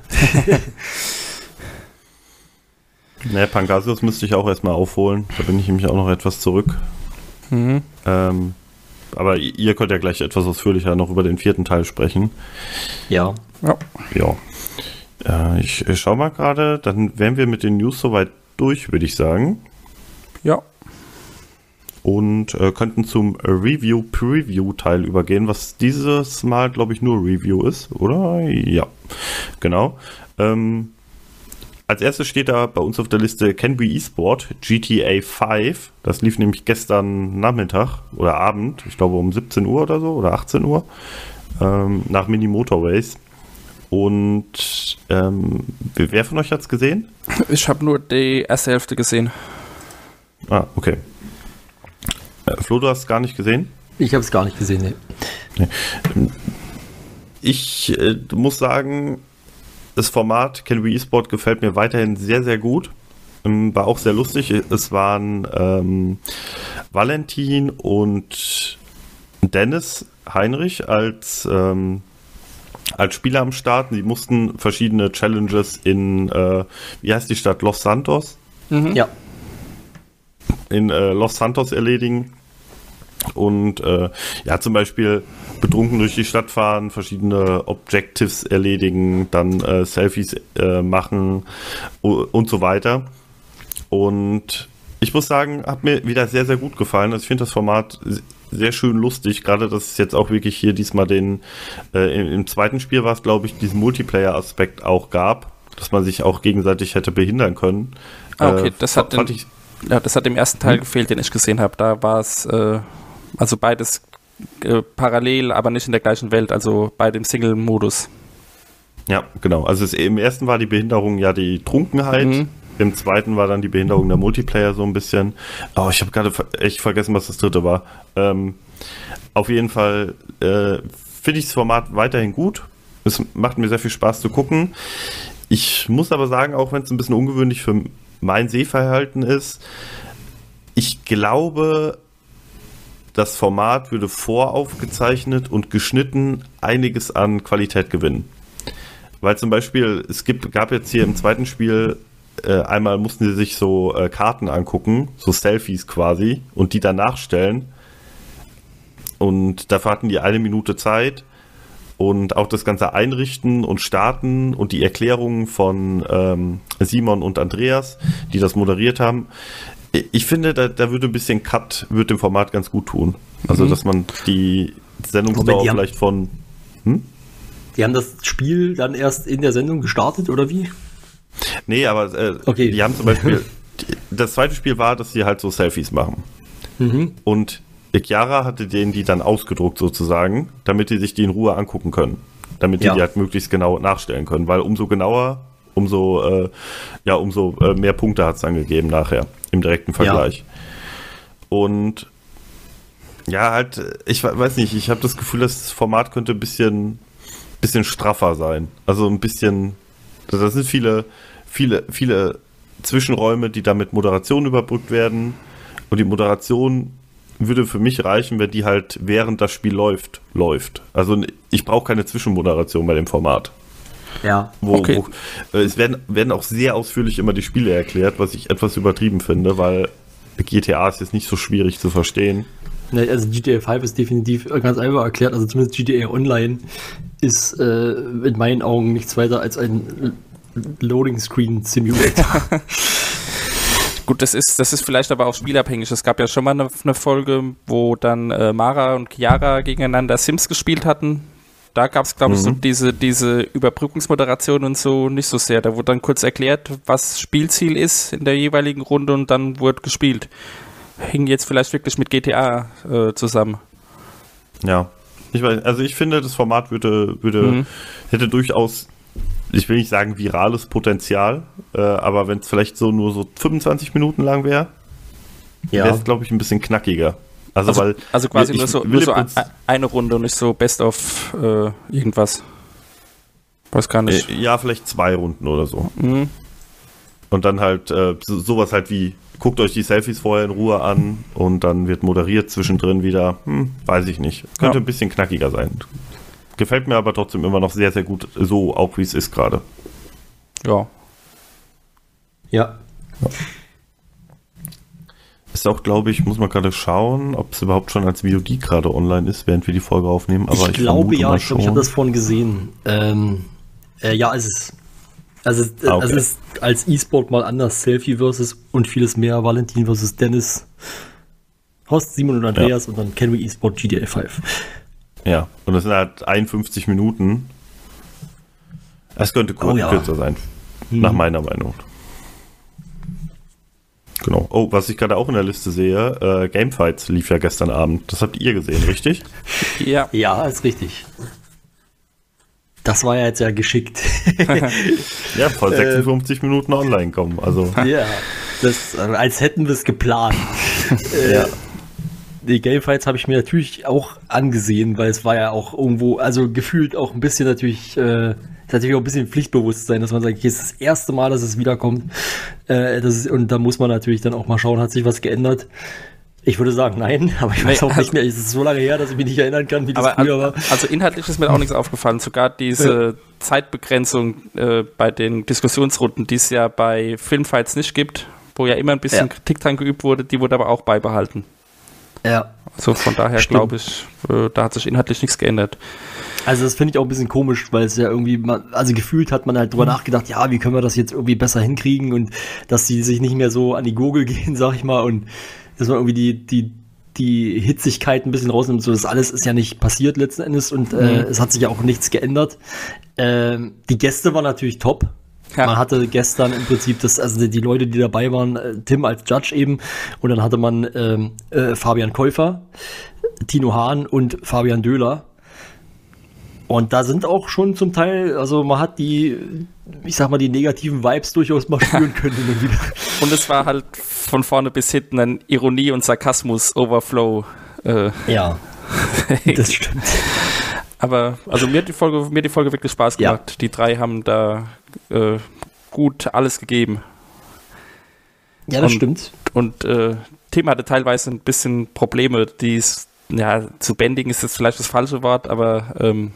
Ne, Pangasius müsste ich auch erstmal aufholen. Da bin ich nämlich auch noch etwas zurück. Aber ihr könnt ja gleich etwas ausführlicher noch über den 4. Teil sprechen. Ja. Ja. Ich schau mal gerade, dann wären wir mit den News soweit durch, würde ich sagen. Ja. Und könnten zum Review-Preview-Teil übergehen, was dieses Mal, glaube ich, nur Review ist, oder? Ja, genau. Als erstes steht da bei uns auf der Liste Can We Esport GTA 5. Das lief nämlich gestern Nachmittag oder Abend, ich glaube um 17 Uhr oder so, oder 18 Uhr, nach Mini Motorways. Und wer von euch hat es gesehen? Ich habe nur die erste Hälfte gesehen. Ah, okay. Flo, du hast es gar nicht gesehen? Ich habe es gar nicht gesehen, nee. Ich muss sagen, das Format Can We Esport gefällt mir weiterhin sehr, sehr gut. War auch sehr lustig. Es waren Valentin und Dennis Heinrich als Spieler am Start. Die mussten verschiedene Challenges in, wie heißt die Stadt? Los Santos? Ja. In Los Santos erledigen. Und zum Beispiel betrunken durch die Stadt fahren, verschiedene Objectives erledigen, dann Selfies machen und so weiter. Und ich muss sagen, hat mir wieder sehr, sehr gut gefallen. Also ich finde das Format sehr schön lustig, gerade dass es jetzt auch wirklich hier diesmal im zweiten Spiel war es, glaube ich, diesen Multiplayer-Aspekt auch gab, dass man sich auch gegenseitig hätte behindern können. Okay, das hat im ersten Teil gefehlt, den ich gesehen habe. Da war es also beides parallel, aber nicht in der gleichen Welt, also beide im Single-Modus. Ja, genau. Also im ersten war die Behinderung ja die Trunkenheit. Im zweiten war dann die Behinderung der Multiplayer so ein bisschen. Oh, ich habe gerade echt vergessen, was das dritte war. Auf jeden Fall finde ich das Format weiterhin gut. Es macht mir sehr viel Spaß zu gucken. Ich muss aber sagen, auch wenn es ein bisschen ungewöhnlich für mein Sehverhalten ist, ich glaube, das Format würde voraufgezeichnet und geschnitten einiges an Qualität gewinnen. Weil zum Beispiel, gab jetzt hier im zweiten Spiel, einmal mussten sie sich so Karten angucken, so Selfies quasi, und die dann nachstellen. Und dafür hatten die 1 Minute Zeit. Und auch das ganze Einrichten und Starten und die Erklärungen von Simon und Andreas, die das moderiert haben. Ich finde, da würde ein bisschen Cut, wird dem Format ganz gut tun. Also, dass man die Sendungsdauer vielleicht von... Die haben das Spiel dann erst in der Sendung gestartet, oder wie? Nee, aber okay. Die haben zum Beispiel... Das zweite Spiel war, dass sie halt so Selfies machen. Und Chiara hatte denen die dann ausgedruckt sozusagen, damit die sich die in Ruhe angucken können. Damit die halt möglichst genau nachstellen können. Weil umso genauer, umso mehr Punkte hat es angegeben nachher im direkten Vergleich. Ja. Und ja, halt, ich weiß nicht, ich habe das Gefühl, das Format könnte ein bisschen straffer sein. Also ein bisschen, das sind viele Zwischenräume, die dann mit Moderation überbrückt werden. Und die Moderation würde für mich reichen, wenn die halt während das Spiel läuft. Also ich brauche keine Zwischenmoderation bei dem Format. Ja, es werden auch sehr ausführlich immer die Spiele erklärt, was ich etwas übertrieben finde, weil GTA ist jetzt nicht so schwierig zu verstehen. Also GTA 5 ist definitiv ganz einfach erklärt, also zumindest GTA Online ist in meinen Augen nichts weiter als ein Loading Screen Simulator. Gut, das ist vielleicht aber auch spielabhängig. Es gab ja schon mal eine Folge, wo dann Mara und Chiara gegeneinander Sims gespielt hatten. Da gab es, glaube ich, so diese Überbrückungsmoderation und so nicht so sehr. Da wurde dann kurz erklärt, was Spielziel ist in der jeweiligen Runde und dann wurde gespielt. Hing jetzt vielleicht wirklich mit GTA zusammen. Ja. Ich finde, das Format hätte durchaus, ich will nicht sagen virales Potenzial, aber wenn es vielleicht nur so 25 Minuten lang wäre, wäre es, glaube ich, ein bisschen knackiger. Also quasi nur so eine Runde und nicht so Best of irgendwas. Weiß gar nicht. Ja, vielleicht 2 Runden oder so. Und dann halt sowas halt wie, guckt euch die Selfies vorher in Ruhe an und dann wird moderiert zwischendrin wieder. Weiß ich nicht. Könnte ein bisschen knackiger sein. Gefällt mir aber trotzdem immer noch sehr, sehr gut, so auch wie es ist gerade. Ja. Ist auch, glaube ich, muss man gerade schauen, ob es überhaupt schon als Videogeek gerade online ist, während wir die Folge aufnehmen. Aber ich glaube ja, ich schon. Ich habe das vorhin gesehen. Ja, ist es. Also es ist als E-Sport mal anders. Selfie versus und vieles mehr. Valentin versus Dennis. Horst, Simon und Andreas und dann Can We E-Sport GTA 5. Ja, und das sind halt 51 Minuten. Es könnte kürzer sein, nach meiner Meinung. Genau. Oh, was ich gerade auch in der Liste sehe, Gamefights lief ja gestern Abend. Das habt ihr gesehen, richtig? Ja. Ja, ist richtig. Das war ja jetzt ja geschickt. Ja, vor 56 Minuten online kommen. Also. Ja, als hätten wir es geplant. Ja. Die Gamefights habe ich mir natürlich auch angesehen, weil es war ja auch irgendwo, also gefühlt auch ein bisschen natürlich, ist natürlich auch ein bisschen Pflichtbewusstsein, dass man sagt, okay, es ist das erste Mal, dass es wiederkommt. Und da muss man natürlich dann auch mal schauen, hat sich was geändert? Ich würde sagen, nein, aber ich weiß auch nicht mehr. Es ist so lange her, dass ich mich nicht erinnern kann, wie das früher war. Also inhaltlich ist mir auch nichts aufgefallen. Sogar diese Zeitbegrenzung bei den Diskussionsrunden, die es ja bei Filmfights nicht gibt, wo ja immer ein bisschen Kritik dran geübt wurde, die wurde aber auch beibehalten. Ja. Also von daher glaube ich, da hat sich inhaltlich nichts geändert. Also das finde ich auch ein bisschen komisch, weil es ja irgendwie, also gefühlt hat man halt drüber nachgedacht, ja, wie können wir das jetzt irgendwie besser hinkriegen und dass die sich nicht mehr so an die Gurgel gehen, sag ich mal, und dass man irgendwie die Hitzigkeit ein bisschen rausnimmt. So, das alles ist ja nicht passiert letzten Endes und es hat sich ja auch nichts geändert. Die Gäste waren natürlich top. Ja. Man hatte gestern im Prinzip also die Leute, die dabei waren, Tim als Judge eben, und dann hatte man Fabian Käufer, Tino Hahn und Fabian Döhler. Und da sind auch schon zum Teil, also man hat die negativen Vibes durchaus mal spüren können. Und es war halt von vorne bis hinten ein Ironie- und Sarkasmus-Overflow. Ja, das stimmt. Aber also mir hat die Folge wirklich Spaß gemacht. Ja. Die drei haben da gut alles gegeben. Ja, das stimmt. Und Tim hatte teilweise ein bisschen Probleme, zu bändigen ist jetzt vielleicht das falsche Wort, aber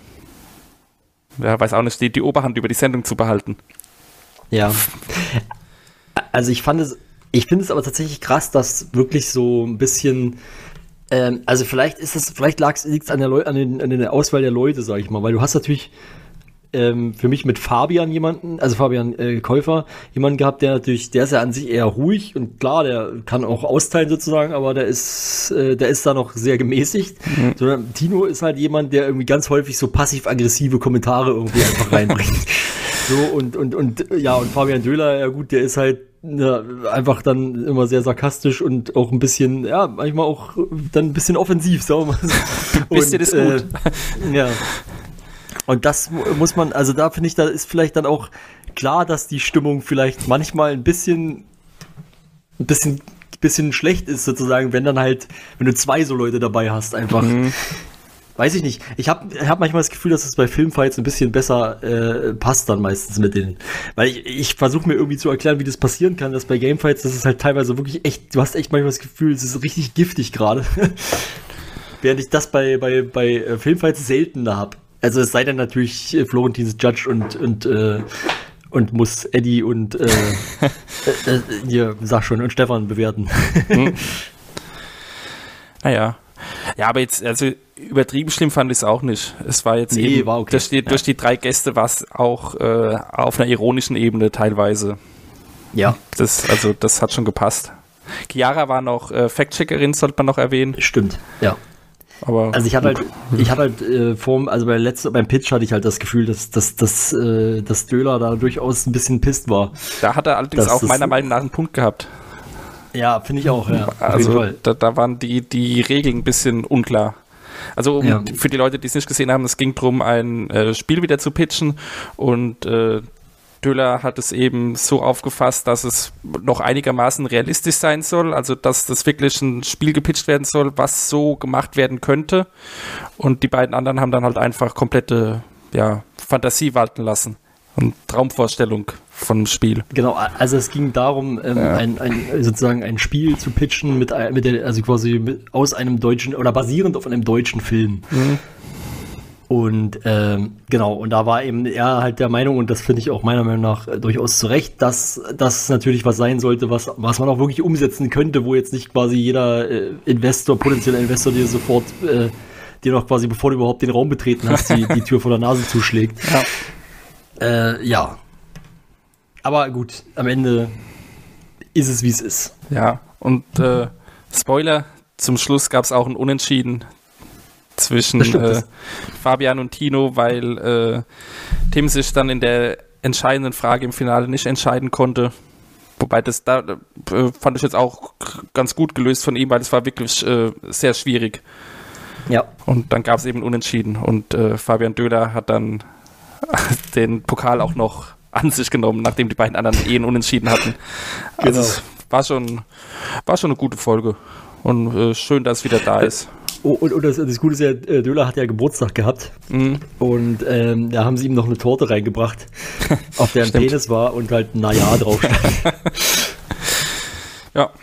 weiß auch nicht, die Oberhand über die Sendung zu behalten. Ja. Also ich finde es aber tatsächlich krass, dass wirklich so ein bisschen also vielleicht liegt es an der Auswahl der Leute, sag ich mal, weil du hast natürlich für mich mit Fabian Fabian Käufer, jemanden gehabt, der ist ja an sich eher ruhig und klar, der kann auch austeilen sozusagen, aber der ist da noch sehr gemäßigt. Mhm. Sondern Tino ist halt jemand, der irgendwie ganz häufig so passiv-aggressive Kommentare irgendwie einfach reinbringt. So und Fabian Döhler, ja gut, der ist halt einfach dann immer sehr sarkastisch und auch ein bisschen, ja, manchmal auch dann ein bisschen offensiv, sagen wir mal so. Ein bisschen ist gut. Ja. Und das muss man, also da finde ich, da ist vielleicht dann auch klar, dass die Stimmung vielleicht manchmal ein bisschen schlecht ist sozusagen, wenn du zwei so Leute dabei hast, einfach. Mhm. Weiß ich nicht. Ich hab manchmal das Gefühl, dass es bei Filmfights ein bisschen besser passt dann meistens mit denen. Weil ich versuche mir irgendwie zu erklären, wie das passieren kann, dass bei Gamefights, das ist halt teilweise wirklich echt, du hast echt manchmal das Gefühl, es ist richtig giftig gerade. Während ich das bei Filmfights seltener habe. Also es sei denn natürlich Florentins Judge und muss Eddie und sag schon, und Stefan bewerten. Naja. Ja, aber jetzt, also übertrieben schlimm fand ich es auch nicht. Es war jetzt war okay. Durch die drei Gäste war es auch auf einer ironischen Ebene teilweise. Ja. Das hat schon gepasst. Chiara war noch Fact-Checkerin, sollte man noch erwähnen. Stimmt, ja. Aber also ich hatte beim Pitch hatte ich halt das Gefühl, dass Döhler da durchaus ein bisschen pisst war. Da hat er allerdings auch meiner Meinung nach einen Punkt gehabt. Ja, finde ich auch, ja. Also da waren die Regeln ein bisschen unklar. Also für die Leute, die es nicht gesehen haben, es ging darum, ein Spiel wieder zu pitchen und Döhler hat es eben so aufgefasst, dass es noch einigermaßen realistisch sein soll, also dass das wirklich ein Spiel gepitcht werden soll, was so gemacht werden könnte, und die beiden anderen haben dann halt einfach komplette Fantasie walten lassen und Traumvorstellung von dem Spiel. Genau, also es ging darum, ein Spiel zu pitchen aus einem deutschen oder basierend auf einem deutschen Film. Mhm. Und genau, und da war eben er halt der Meinung, und das finde ich auch meiner Meinung nach durchaus zu Recht, dass das natürlich was sein sollte, was man auch wirklich umsetzen könnte, wo jetzt nicht quasi jeder potenzieller Investor dir sofort dir noch quasi, bevor du überhaupt den Raum betreten hast, die Tür vor der Nase zuschlägt. Ja. Aber gut, am Ende ist es, wie es ist. Ja, und Spoiler, zum Schluss gab es auch ein Unentschieden zwischen Fabian und Tino, weil Tim sich dann in der entscheidenden Frage im Finale nicht entscheiden konnte. Wobei das da fand ich jetzt auch ganz gut gelöst von ihm, weil es war wirklich sehr schwierig. Ja. Und dann gab es eben Unentschieden und Fabian Döhler hat dann den Pokal auch noch an sich genommen, nachdem die beiden anderen einen Unentschieden hatten. Also es war schon eine gute Folge und schön, dass es wieder da ist. Oh, und das Gute ist ja, Döhler hat ja Geburtstag gehabt und da haben sie ihm noch eine Torte reingebracht, auf der ein Penis war und halt ein Ja drauf stand. Ja.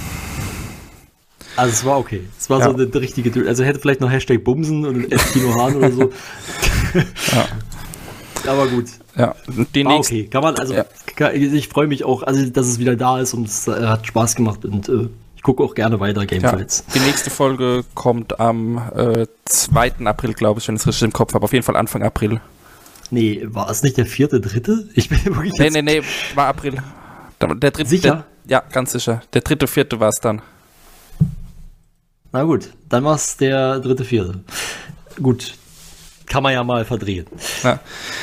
Also es war okay. Es war so eine richtige Döhler. Also hätte vielleicht noch Hashtag Bumsen und Tino Hahn oder so. Ja. Aber gut. Ja. Okay. Kann man, also ich freue mich auch, also dass es wieder da ist und es hat Spaß gemacht und ich gucke auch gerne weiter Gamefights. Die nächste Folge kommt am 2. April, glaube ich, wenn ich es richtig im Kopf habe. Auf jeden Fall Anfang April. Nee, war es nicht der 4.3.? Ich bin wirklich Nee, war April. Der 3. Sicher? Ja, ganz sicher. Der 3.4. war es dann. Na gut, dann war es der 3.4. Gut, kann man ja mal verdrehen. Ja.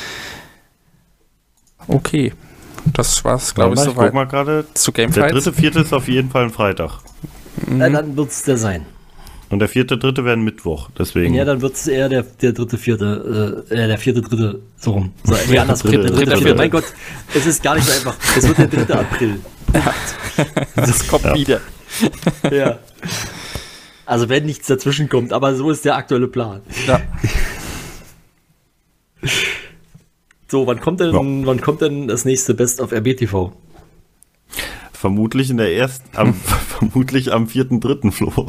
Okay, das war's, glaube ich, soweit. Guck mal gerade, zu Gamefights. Der 3.4. ist auf jeden Fall ein Freitag. Dann wird es der sein. Und der 4.3. wäre ein Mittwoch, deswegen. Ja, dann wird es eher der 3.4., der 4.3. so rum. So, nee, anders, Dritte. 3.4. Mein Gott, es ist gar nicht so einfach. Es wird der 3. April. Das kommt wieder. Ja. Also wenn nichts dazwischen kommt, aber so ist der aktuelle Plan. Ja. So, wann kommt denn das nächste Best of RBTV? Vermutlich vermutlich am 4.3. Flo.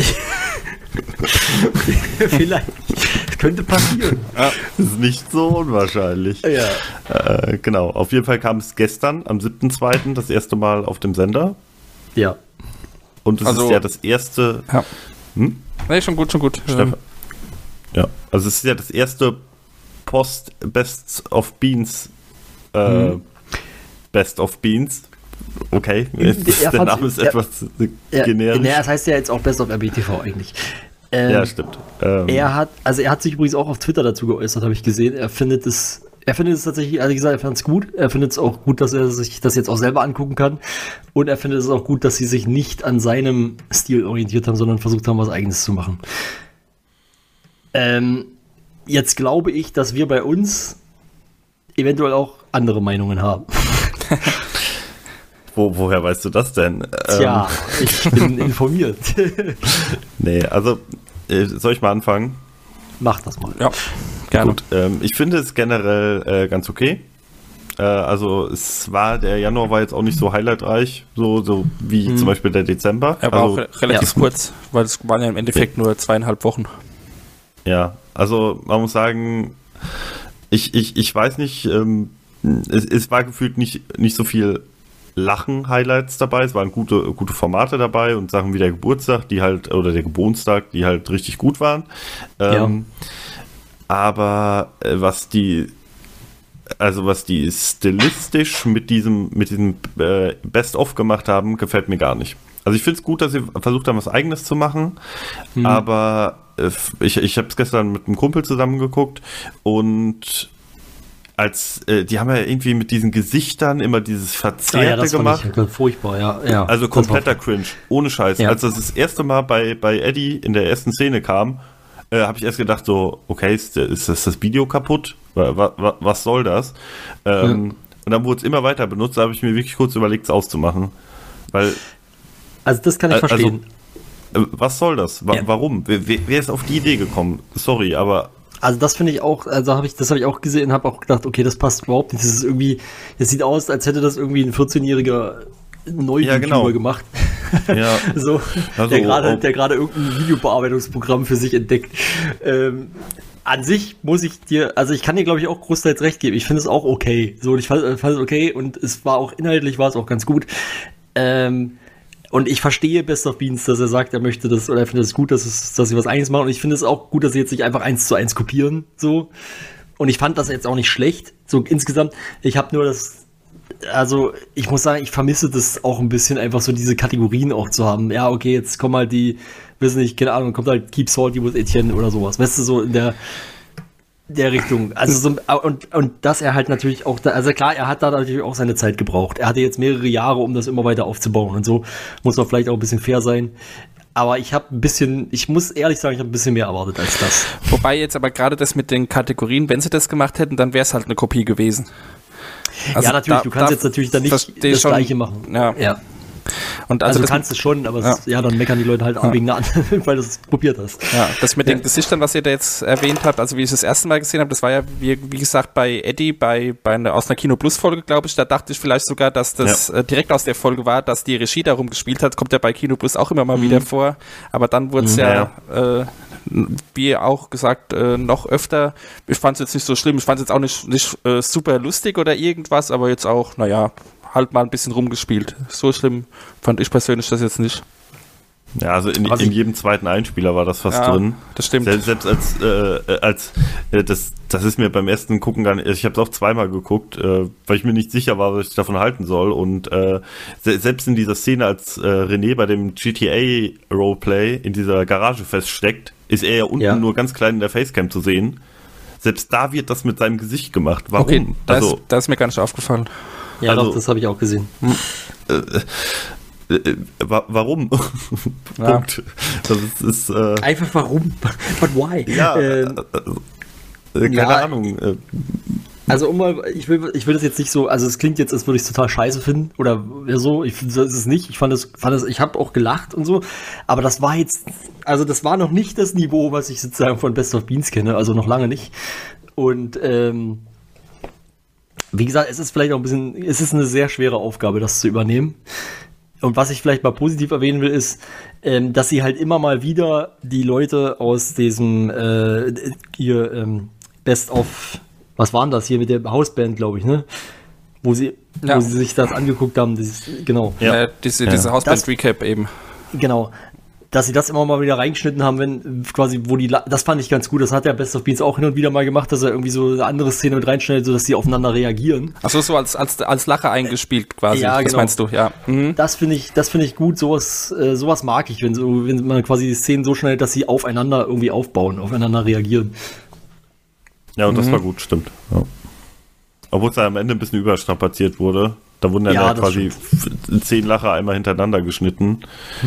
Vielleicht. Das könnte passieren. Ja, ist nicht so unwahrscheinlich. Ja. Genau. Auf jeden Fall kam es gestern, am 7.2. das erste Mal auf dem Sender. Ja. Und es ist ja das erste. Ja. Nee, schon gut. Stefan. Ja, also es ist ja das erste Best of Beans. Best of Beans. Okay, der Name ist etwas generisch. Ja, das heißt ja jetzt auch Best of RBTV eigentlich. Ja, stimmt. Er hat sich übrigens auch auf Twitter dazu geäußert, habe ich gesehen. Er findet es tatsächlich, also gesagt, er fand es gut. Er findet es auch gut, dass er sich das jetzt auch selber angucken kann. Und er findet es auch gut, dass sie sich nicht an seinem Stil orientiert haben, sondern versucht haben, was Eigenes zu machen. Jetzt glaube ich, dass wir bei uns eventuell auch andere Meinungen haben. Woher weißt du das denn? Tja, ich bin informiert. Nee, also soll ich mal anfangen? Mach das mal. Ja, gerne. Gut, ich finde es generell ganz okay. Also der Januar war jetzt auch nicht so highlightreich, so wie zum Beispiel der Dezember. Er war auch relativ kurz, weil es waren ja im Endeffekt nur 2,5 Wochen. Ja, also man muss sagen, ich weiß nicht, es war gefühlt nicht so viel Lachen-Highlights dabei, es waren gute Formate dabei und Sachen wie der Geburtstag, die halt, oder der Geburtstag, die halt richtig gut waren. Aber was die stilistisch mit diesem Best-of gemacht haben, gefällt mir gar nicht. Also ich finde es gut, dass sie versucht haben, was Eigenes zu machen, aber ich habe es gestern mit einem Kumpel zusammengeguckt und die haben ja irgendwie mit diesen Gesichtern immer dieses Verzerrte das gemacht. Fand ich furchtbar, ja. Also kompletter Cringe, ohne Scheiß. Ja. Als das erste Mal bei Eddie in der ersten Szene kam, habe ich erst gedacht so, okay, ist das Video kaputt? Was soll das? Und dann wurde es immer weiter benutzt, da habe ich mir wirklich kurz überlegt, es auszumachen. Also das kann ich verstehen. Was soll das? Warum? Wer ist auf die Idee gekommen? Sorry, aber... Also das finde ich auch, das habe ich auch gesehen, habe auch gedacht, okay, das passt überhaupt nicht. Das sieht aus, als hätte das irgendwie ein 14-jähriger Neu-YouTuber gemacht. Ja. So, der gerade irgendein Videobearbeitungsprogramm für sich entdeckt. an sich muss ich dir, also ich kann dir, glaube ich, auch großteils recht geben. Ich finde es auch okay. So, und ich fand es okay und es war auch inhaltlich war es auch ganz gut. Und ich verstehe Best of Beans, dass er sagt, er möchte das, oder er findet es gut, dass sie was Eigenes machen. Und ich finde es auch gut, dass sie jetzt nicht einfach 1:1 kopieren, so. Und ich fand das jetzt auch nicht schlecht. So insgesamt, ich habe nur also ich muss sagen, ich vermisse das auch ein bisschen, einfach so diese Kategorien auch zu haben. Ja, okay, jetzt kommen halt die, wissen nicht, keine Ahnung, kommt halt Keep Salty with Etienne oder sowas. Weißt du, so in der Richtung. Also so, und dass er halt natürlich auch, also klar, er hat da natürlich auch seine Zeit gebraucht. Er hatte jetzt mehrere Jahre, um das immer weiter aufzubauen und so. Muss man vielleicht auch ein bisschen fair sein. Aber ich muss ehrlich sagen, ich habe ein bisschen mehr erwartet als das. Wobei jetzt aber gerade das mit den Kategorien, wenn sie das gemacht hätten, dann wäre es halt eine Kopie gewesen. Also ja, natürlich, du kannst jetzt natürlich dann nicht das Gleiche machen. Ja. Und also du kannst es schon, aber dann meckern die Leute halt wegen der anderen, weil du es probiert hast. Ja, das mit den Gesichtern, was ihr da jetzt erwähnt habt, also wie ich das erste Mal gesehen habe, das war ja, wie gesagt, bei Eddie, aus einer Kino Plus Folge, glaube ich, da dachte ich vielleicht sogar, dass das direkt aus der Folge war, dass die Regie darum gespielt hat, kommt ja bei Kino Plus auch immer mal wieder vor, aber dann wurde es wie auch gesagt, noch öfter. Ich fand es jetzt nicht so schlimm, ich fand es jetzt auch nicht super lustig oder irgendwas, aber jetzt auch, halt mal ein bisschen rumgespielt. So schlimm fand ich persönlich das jetzt nicht. Ja, also in jedem zweiten Einspieler war das fast drin. Das stimmt. Selbst das ist mir beim ersten Gucken gar nicht, ich habe es auch zweimal geguckt, weil ich mir nicht sicher war, was ich davon halten soll. Und selbst in dieser Szene, als René bei dem GTA Roleplay in dieser Garage feststeckt, ist er ja unten nur ganz klein in der Facecam zu sehen. Selbst da wird das mit seinem Gesicht gemacht. Warum? Okay, das ist mir gar nicht aufgefallen. Ja, also, doch, das habe ich auch gesehen. Warum? Punkt. Das ist einfach warum? But why? Ja, keine Ahnung. Also ich will das jetzt nicht so, also es klingt jetzt, als würde ich es total scheiße finden oder so, das ist es nicht. Ich ich habe auch gelacht und so, aber das war noch nicht das Niveau, was ich sozusagen von Best of Beans kenne, also noch lange nicht. Und wie gesagt, es ist eine sehr schwere Aufgabe, das zu übernehmen. Und was ich vielleicht mal positiv erwähnen will, ist, dass sie halt immer mal wieder die Leute aus diesem Best of, was waren das hier mit der Hausband, glaube ich, ne? Wo sie sich das angeguckt haben, genau. Ja, diese Hausband-Recap eben. Genau. Dass sie das immer mal wieder reingeschnitten haben, wenn quasi, das fand ich ganz gut, das hat der Best of Beans auch hin und wieder mal gemacht, dass er irgendwie so eine andere Szene mit reinschneidet, sodass sie aufeinander reagieren. Achso, so als Lache eingespielt quasi, ja, das genau. Meinst du, ja. Mhm. Das finde ich gut, sowas mag ich, wenn man quasi die Szenen so schneidet, dass sie aufeinander irgendwie aufbauen, aufeinander reagieren. Ja, und das war gut, stimmt. Ja. Obwohl es da am Ende ein bisschen überstrapaziert wurde, da wurden dann quasi 10 Lacher einmal hintereinander geschnitten.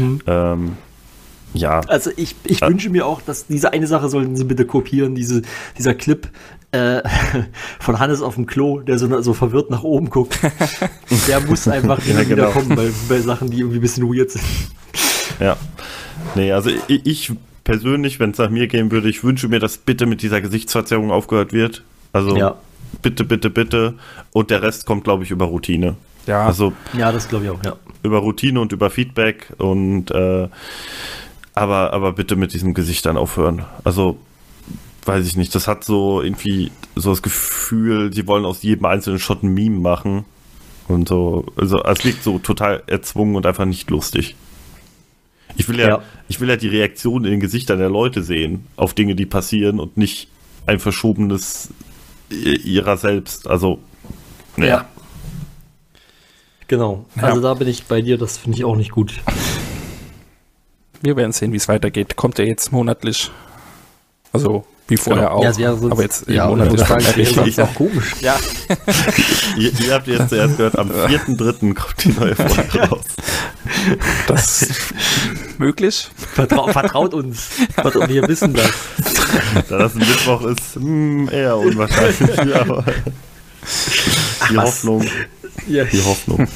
Ja. Also ich wünsche mir auch, dass diese eine Sache sollten sie bitte kopieren, dieser Clip von Hannes auf dem Klo, der so verwirrt nach oben guckt. Der muss einfach wieder kommen bei Sachen, die irgendwie ein bisschen weird sind. Ja. Nee, also ich persönlich, wenn es nach mir gehen würde, ich wünsche mir, dass bitte mit dieser Gesichtsverzerrung aufgehört wird. Also bitte, bitte, bitte. Und der Rest kommt, glaube ich, über Routine. Ja. Also, ja, das glaube ich auch, ja. Über Routine und über Feedback und aber bitte mit diesem Gesicht dann aufhören. Also, weiß ich nicht, das hat so irgendwie so das Gefühl, sie wollen aus jedem einzelnen Shot ein Meme machen und so. Also, es wirkt so total erzwungen und einfach nicht lustig. Ich will ja die Reaktion in den Gesichtern der Leute sehen auf Dinge, die passieren und nicht ein verschobenes ihrer selbst. Also, ja. Genau. Also da bin ich bei dir, das finde ich auch nicht gut. Wir werden sehen, wie es weitergeht. Kommt er jetzt monatlich? Also, wie vorher auch. Ja, aber jetzt monatlich. Das ist auch komisch. Ja. ihr habt jetzt zuerst gehört, am 4.3. kommt die neue Folge raus. Das ist möglich. Vertraut uns. Wir wissen das. Da das ein Mittwoch ist, eher unwahrscheinlich. Aber die Hoffnung. Ja. Die Hoffnung.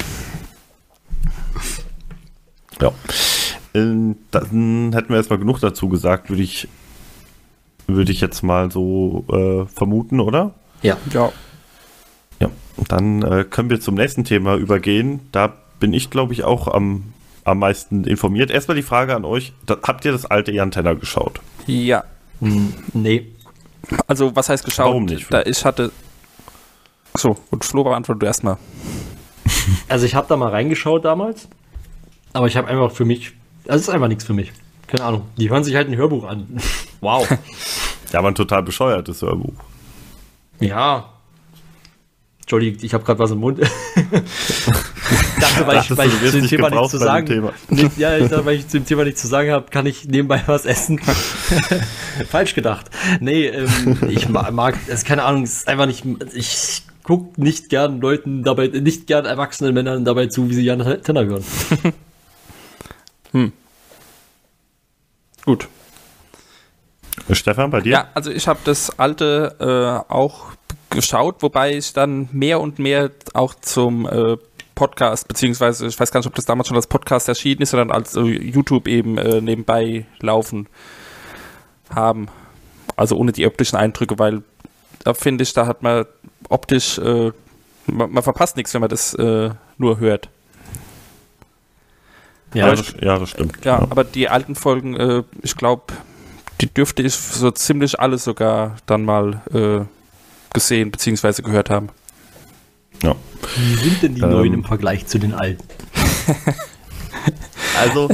Ja. Dann hätten wir erstmal genug dazu gesagt, würde ich jetzt mal so vermuten, oder? Ja. Ja, dann können wir zum nächsten Thema übergehen. Da bin ich, glaube ich, auch am meisten informiert. Erstmal die Frage an euch, habt ihr das alte Jan Tenner geschaut? Ja. Nee. Also, was heißt geschaut? Warum nicht? Ich hatte. Achso, und Flo, beantwortet du erstmal. Also ich habe da mal reingeschaut damals, aber ich habe einfach für mich, also es ist einfach nichts für mich. Keine Ahnung. Die hören sich halt ein Hörbuch an. Wow. Ja, aber ein total bescheuertes Hörbuch. Ja. Entschuldigung, ich habe gerade was im Mund. Ich dachte, weil ich zu dem Thema nichts zu sagen habe. Ja, ich dachte, weil ich zu dem Thema nichts zu sagen habe, kann ich nebenbei was essen. Falsch gedacht. Nee, ich mag, also keine Ahnung, es ist einfach nicht, ich guck nicht gern nicht gern erwachsenen Männern dabei zu, wie sie Jan Tenner hören. Gut. Stefan, bei dir? Ja, also ich habe das alte auch geschaut, wobei ich dann mehr und mehr auch zum Podcast, beziehungsweise ich weiß gar nicht, ob das damals schon als Podcast erschienen ist, sondern als YouTube eben nebenbei laufen haben. Also ohne die optischen Eindrücke, weil da finde ich, da hat man optisch, man verpasst nichts, wenn man das nur hört. Ja, das stimmt. Ja, aber die alten Folgen, ich glaube, die dürfte ich so ziemlich alle sogar dann mal gesehen bzw. gehört haben. Ja. Wie sind denn die neuen im Vergleich zu den alten? Also,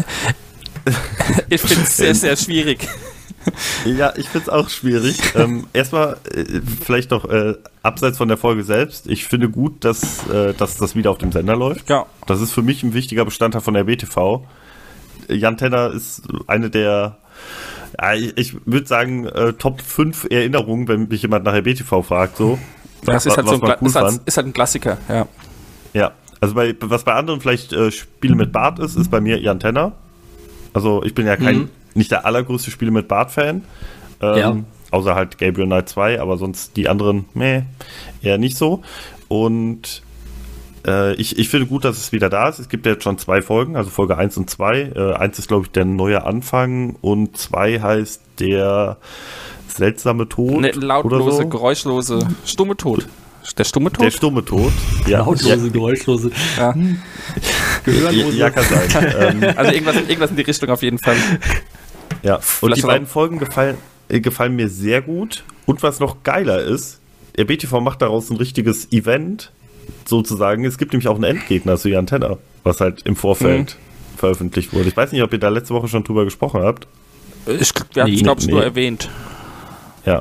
ich finde es sehr, sehr schwierig. Ja, ich finde es auch schwierig. Erstmal, vielleicht noch abseits von der Folge selbst. Ich finde gut, dass das wieder auf dem Sender läuft. Ja. Das ist für mich ein wichtiger Bestandteil von der BTV. Jan Tenner ist eine der, ja, ich würde sagen, Top 5 Erinnerungen, wenn mich jemand nach der BTV fragt. So. Das ist halt, ist halt ein Klassiker, ja. Ja, also was bei anderen vielleicht Spiele mit Bart ist bei mir Jan Tenner. Also ich bin ja nicht der allergrößte Spiele mit Bart-Fan. Außer halt Gabriel Knight 2, aber sonst die anderen, eher nicht so. Und ich finde gut, dass es wieder da ist. Es gibt ja jetzt schon 2 Folgen, also Folge 1 und 2. 1 ist, glaube ich, der neue Anfang und 2 heißt der seltsame Tod. Lautlose, oder so. geräuschlose, stumme Tod. Der stumme Tod? Der stumme Tod. Ja. Lautlose, geräuschlose. Ja. Gehörlose. Ja, kann sein. Also irgendwas in die Richtung auf jeden Fall. Ja, und die beiden Folgen gefallen mir sehr gut. Und was noch geiler ist, der BTV macht daraus ein richtiges Event, sozusagen. Es gibt nämlich auch einen Endgegner zu Jan Tenner, was halt im Vorfeld veröffentlicht wurde. Ich weiß nicht, ob ihr da letzte Woche schon drüber gesprochen habt. Wir haben es, glaube ich, nur erwähnt. Ja,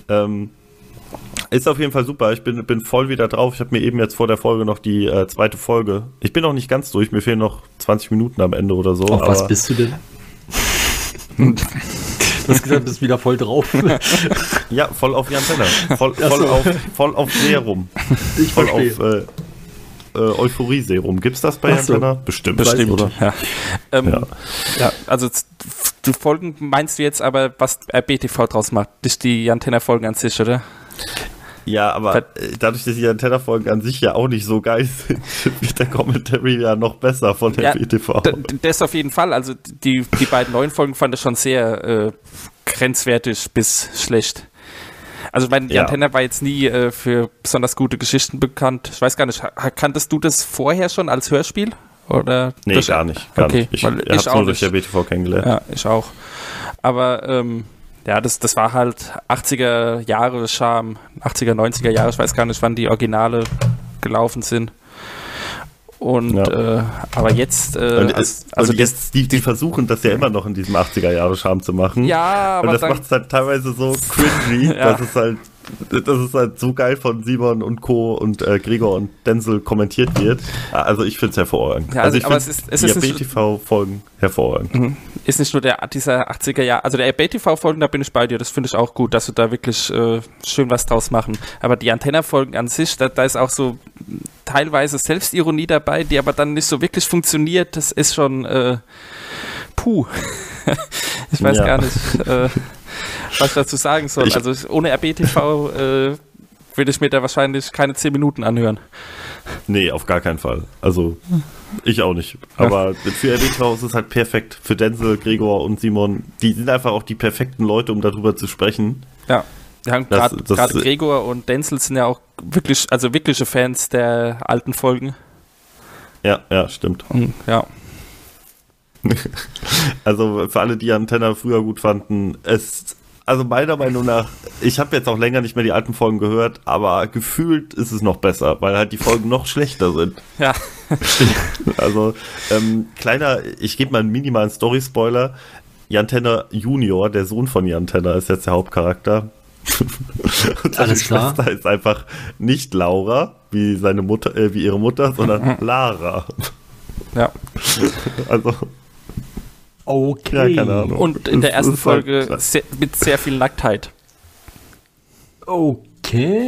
ist auf jeden Fall super. Ich bin voll wieder drauf. Ich habe mir eben jetzt vor der Folge noch die zweite Folge. Ich bin noch nicht ganz durch. Mir fehlen noch 20 Minuten am Ende oder so. Auf was bist du denn? Du hast gesagt, du bist wieder voll drauf. Ja, voll auf Jan Tenner. Voll auf Serum. Ich voll verstehe. auf Euphorie-Serum. Gibt's das bei Jan Tenner? Bestimmt, oder? Ja. Ja, also die Folgen meinst du jetzt aber, was BTV draus macht, nicht die Jan Tenner Folgen an sich, oder? Ja, aber dadurch, dass die Jan Tenner Folgen an sich ja auch nicht so geil sind, wird der Commentary ja noch besser von der BTV. Das auf jeden Fall. Also die beiden neuen Folgen fand ich schon sehr grenzwertig bis schlecht. Also Jan Tenner war jetzt nie für besonders gute Geschichten bekannt. Ich weiß gar nicht, kanntest du das vorher schon als Hörspiel? Oder nee, gar nicht. Ich habe es nur durch der BTV kennengelernt. Ja, ich auch. Aber das war halt 80er Jahre Charme, 80er, 90er Jahre, ich weiß gar nicht, wann die Originale gelaufen sind. Und aber jetzt die versuchen das ja immer noch in diesem 80er Jahre Charme zu machen. Ja, aber und das macht es halt teilweise so cringy, dass es halt so geil von Simon und Co. und Gregor und Denzel kommentiert wird. Also ich finde es hervorragend. Ja, also ich finde die BTV-Folgen hervorragend. Ist nicht nur dieser 80er Jahre, also der BTV-Folgen, da bin ich bei dir, das finde ich auch gut, dass sie da wirklich schön was draus machen. Aber die Antenna-Folgen an sich, da ist auch so teilweise Selbstironie dabei, die aber dann nicht so wirklich funktioniert. Das ist schon ich weiß gar nicht, was ich dazu sagen soll. Also ohne RBTV würde ich mir da wahrscheinlich keine 10 Minuten anhören. Nee, auf gar keinen Fall. Also ich auch nicht. Aber für RBTV ist es halt perfekt. Für Denzel, Gregor und Simon, die sind einfach auch die perfekten Leute, um darüber zu sprechen. Ja. Gerade Gregor und Denzel sind ja auch wirkliche Fans der alten Folgen. Ja, stimmt. Ja. Also für alle, die Jan Tenner früher gut fanden, Also meiner Meinung nach, ich habe jetzt auch länger nicht mehr die alten Folgen gehört, aber gefühlt ist es noch besser, weil halt die Folgen noch schlechter sind. Ja. Also, ich gebe mal einen minimalen Story-Spoiler. Jan Tenner Junior, der Sohn von Jan Tenner, ist jetzt der Hauptcharakter. Und seine Schwester ist einfach nicht Laura, wie seine Mutter, wie ihre Mutter, sondern Lara. Ja. Also. Okay. Ja, keine Ahnung. Und in der ersten Folge halt mit sehr viel Nacktheit. Okay.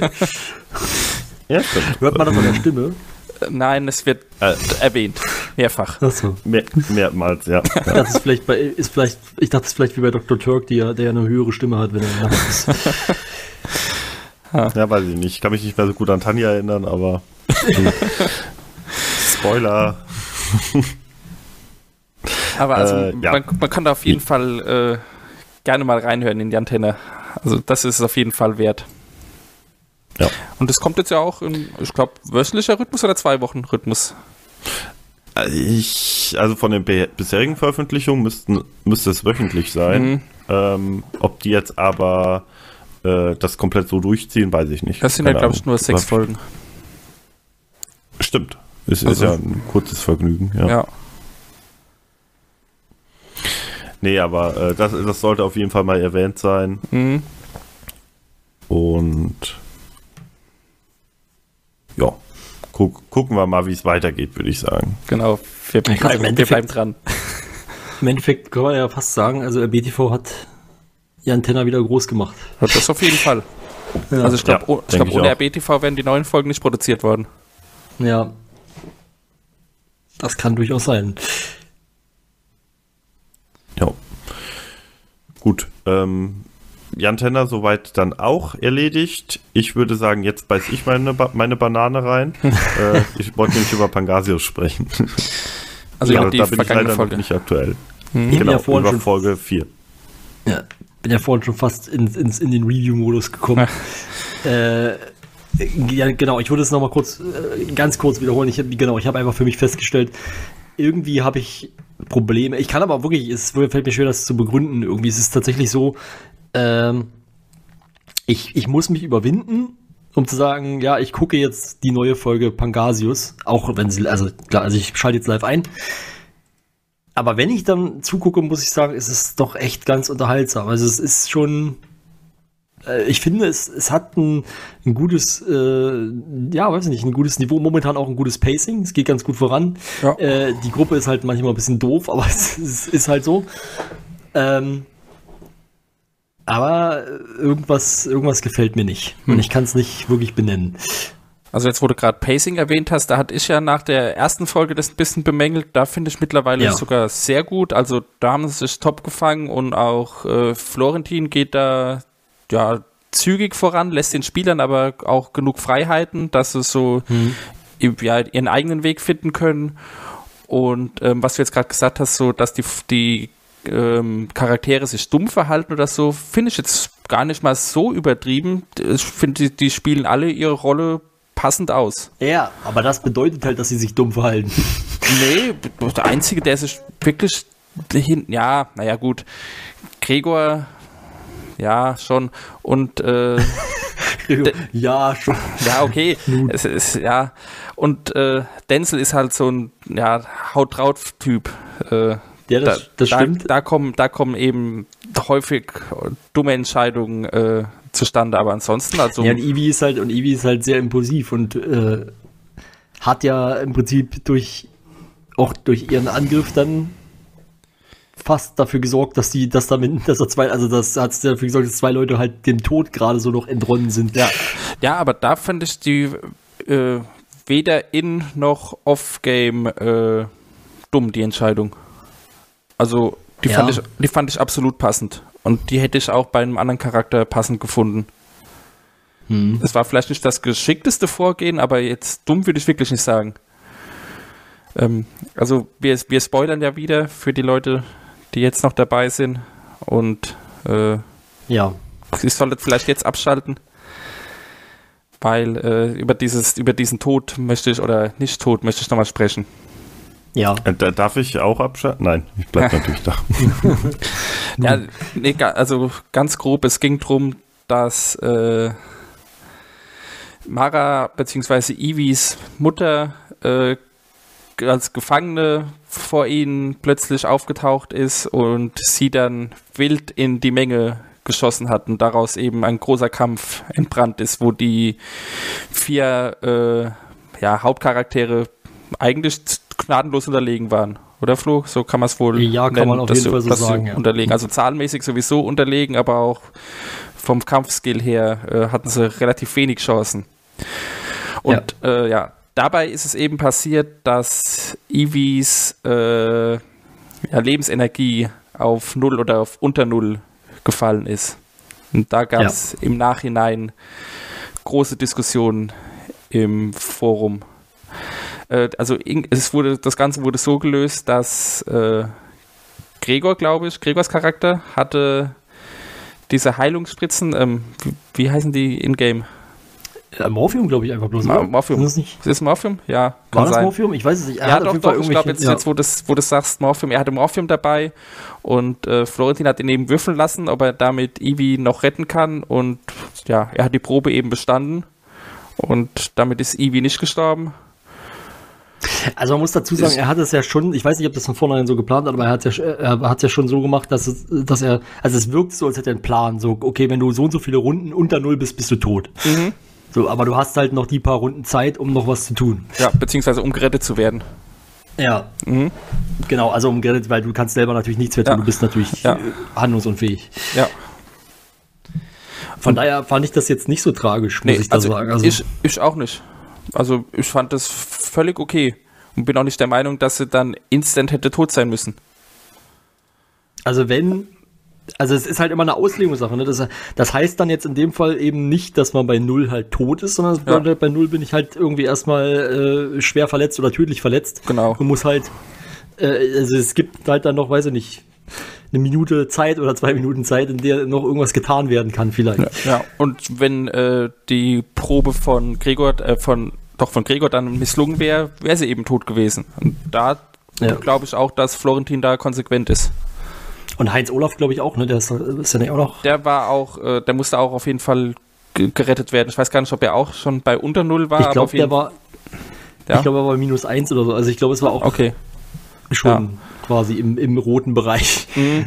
Ja, stimmt. Hört man das an der Stimme? Nein, es wird erwähnt. Mehrfach. Achso. Mehrmals, ja. Das ist vielleicht ich dachte es vielleicht wie bei Dr. Turk, der ja eine höhere Stimme hat, wenn er nackt ist. Ja, weiß ich nicht. Ich kann mich nicht mehr so gut an Tanja erinnern, aber Spoiler. Aber also man kann da auf jeden Fall gerne mal reinhören in die Antenne. Also das ist es auf jeden Fall wert. Ja. Und es kommt jetzt ja auch in, ich glaube, wöchentlicher Rhythmus oder 2-Wochen-Rhythmus? Also von den bisherigen Veröffentlichungen müsste es wöchentlich sein. Ob die jetzt aber das komplett so durchziehen, weiß ich nicht. Das sind ja, glaube ich, nur 6 Folgen. Stimmt. Es ist ja ein kurzes Vergnügen. Ja. Nee, aber das sollte auf jeden Fall mal erwähnt sein. Und ja, gucken wir mal, wie es weitergeht, würde ich sagen. Genau, wir bleiben dran. Im Endeffekt kann man ja fast sagen, also RBTV hat die Antenne wieder groß gemacht. Das auf jeden Fall. Ja. Also ich glaube, ohne RBTV wären die neuen Folgen nicht produziert worden. Ja, das kann durchaus sein. Ja. Gut. Jan Tenner soweit dann auch erledigt. Ich würde sagen, jetzt beiß ich meine Banane rein. Ich wollte nämlich über Pangasius sprechen. Also ja, die da bin ich leider Folge noch nicht aktuell. Genau, ja über Folge 4. Ja, bin ja vorhin schon fast in den Review-Modus gekommen. Ja, genau, ich würde es nochmal ganz kurz wiederholen. Ich habe einfach für mich festgestellt, irgendwie habe ich Probleme. Ich kann aber wirklich, es fällt mir schwer, das zu begründen. Irgendwie ist es tatsächlich so, ich muss mich überwinden, um zu sagen, ja, ich gucke jetzt die neue Folge Pangasius, auch wenn sie, also klar, also ich schalte jetzt live ein. Aber wenn ich dann zugucke, muss ich sagen, ist es doch echt ganz unterhaltsam. Also es ist schon, ich finde, es hat ein gutes, ein gutes Niveau, momentan auch ein gutes Pacing, es geht ganz gut voran. Ja. Die Gruppe ist halt manchmal ein bisschen doof, aber es ist halt so. Aber irgendwas gefällt mir nicht. Und ich kann es nicht wirklich benennen. Also jetzt, wo du gerade Pacing erwähnt hast, da hatte ich ja nach der ersten Folge das ein bisschen bemängelt. Da finde ich mittlerweile sogar sehr gut. Also da haben sie sich top gefangen und auch Florentin geht da zügig voran, lässt den Spielern aber auch genug Freiheiten, dass sie so ihren eigenen Weg finden können. Und was du jetzt gerade gesagt hast, so dass die Charaktere sich dumm verhalten oder so, finde ich jetzt gar nicht mal so übertrieben. Ich finde, die spielen alle ihre Rolle passend aus. Ja, aber das bedeutet halt, dass sie sich dumm verhalten. Nee, der Einzige, der sich wirklich gut. Gregor, ja, schon. Und ja, schon. Ja, okay. Es ist, ja. Und Denzel ist halt so ein Haut-drauf-Typ. Ja, das stimmt. Da kommen eben häufig dumme Entscheidungen zustande, aber ansonsten, also. Ja, und Ivy ist halt sehr impulsiv und hat ja im Prinzip durch ihren Angriff dann fast dafür gesorgt, dass zwei Leute halt dem Tod gerade so noch entronnen sind. Ja, aber da fand ich die weder in noch off-game dumm, die Entscheidung. Also, die fand ich absolut passend. Und die hätte ich auch bei einem anderen Charakter passend gefunden. Es war vielleicht nicht das geschickteste Vorgehen, aber jetzt dumm würde ich wirklich nicht sagen. Also, wir spoilern ja wieder für die Leute, die jetzt noch dabei sind. Und ich sollte vielleicht jetzt abschalten. Weil über diesen Tod möchte ich nochmal sprechen. Ja. Darf ich auch abschalten? Nein, ich bleibe natürlich da. Ja, nee, also ganz grob, es ging darum, dass Mara bzw. Eevees Mutter als Gefangene vor ihnen plötzlich aufgetaucht ist und sie dann wild in die Menge geschossen hat und daraus eben ein großer Kampf entbrannt ist, wo die 4 Hauptcharaktere eigentlich gnadenlos unterlegen waren. Oder Flo? So kann man es wohl Ja, kann man auf jeden Fall so sagen. Ja. Unterlegen. Also zahlenmäßig sowieso unterlegen, aber auch vom Kampfskill her hatten sie relativ wenig Chancen. Und dabei ist es eben passiert, dass Eevees Lebensenergie auf 0 oder auf unter 0 gefallen ist. Und da gab es im Nachhinein große Diskussionen im Forum. Das Ganze wurde so gelöst, dass Gregors Charakter hatte diese Heilungsspritzen, wie heißen die in-game? Morphium, glaube ich, einfach bloß. Morphium. Ist das Morphium? Ja, kann sein. War das Morphium? Ich weiß es nicht. Ja, doch, ich glaube, jetzt wo du sagst, Morphium, er hatte Morphium dabei und Florentin hat ihn eben würfeln lassen, ob er damit Eevee noch retten kann und ja, er hat die Probe eben bestanden und damit ist Eevee nicht gestorben. Also man muss dazu sagen, er hat es ja schon, ich weiß nicht, ob das von vornherein so geplant hat, aber er hat es ja schon so gemacht, dass es wirkt so, als hätte er einen Plan, so, okay, wenn du so und so viele Runden unter 0 bist du tot. Mhm. So, aber du hast halt noch die paar Runden Zeit, um noch was zu tun. Ja, beziehungsweise um gerettet zu werden. Ja, genau, also um gerettet, weil du kannst selber natürlich nichts mehr tun, du bist natürlich handlungsunfähig. Ja. Von daher fand ich das jetzt nicht so tragisch, muss ich da sagen. Also ich auch nicht. Also ich fand das völlig okay und bin auch nicht der Meinung, dass sie dann instant hätte tot sein müssen. Also es ist halt immer eine Auslegungssache, ne? Das heißt dann jetzt in dem Fall eben nicht, dass man bei 0 halt tot ist, sondern bei 0 bin ich halt irgendwie erstmal schwer verletzt oder tödlich verletzt. Genau. Und muss halt, also es gibt halt dann noch, weiß ich nicht, eine Minute Zeit oder 2 Minuten Zeit, in der noch irgendwas getan werden kann vielleicht. Ja. Und wenn die Probe von Gregor dann misslungen wäre, wäre sie eben tot gewesen. Und da glaube ich auch, dass Florentin da konsequent ist. Und Heinz Olaf, glaube ich, auch, ne? Der ist ja nicht auch noch. Der musste auch auf jeden Fall gerettet werden. Ich weiß gar nicht, ob er auch schon bei unter 0 war. Ich glaube, er war -1 oder so. Also ich glaube, es war auch schon quasi im roten Bereich. Mhm.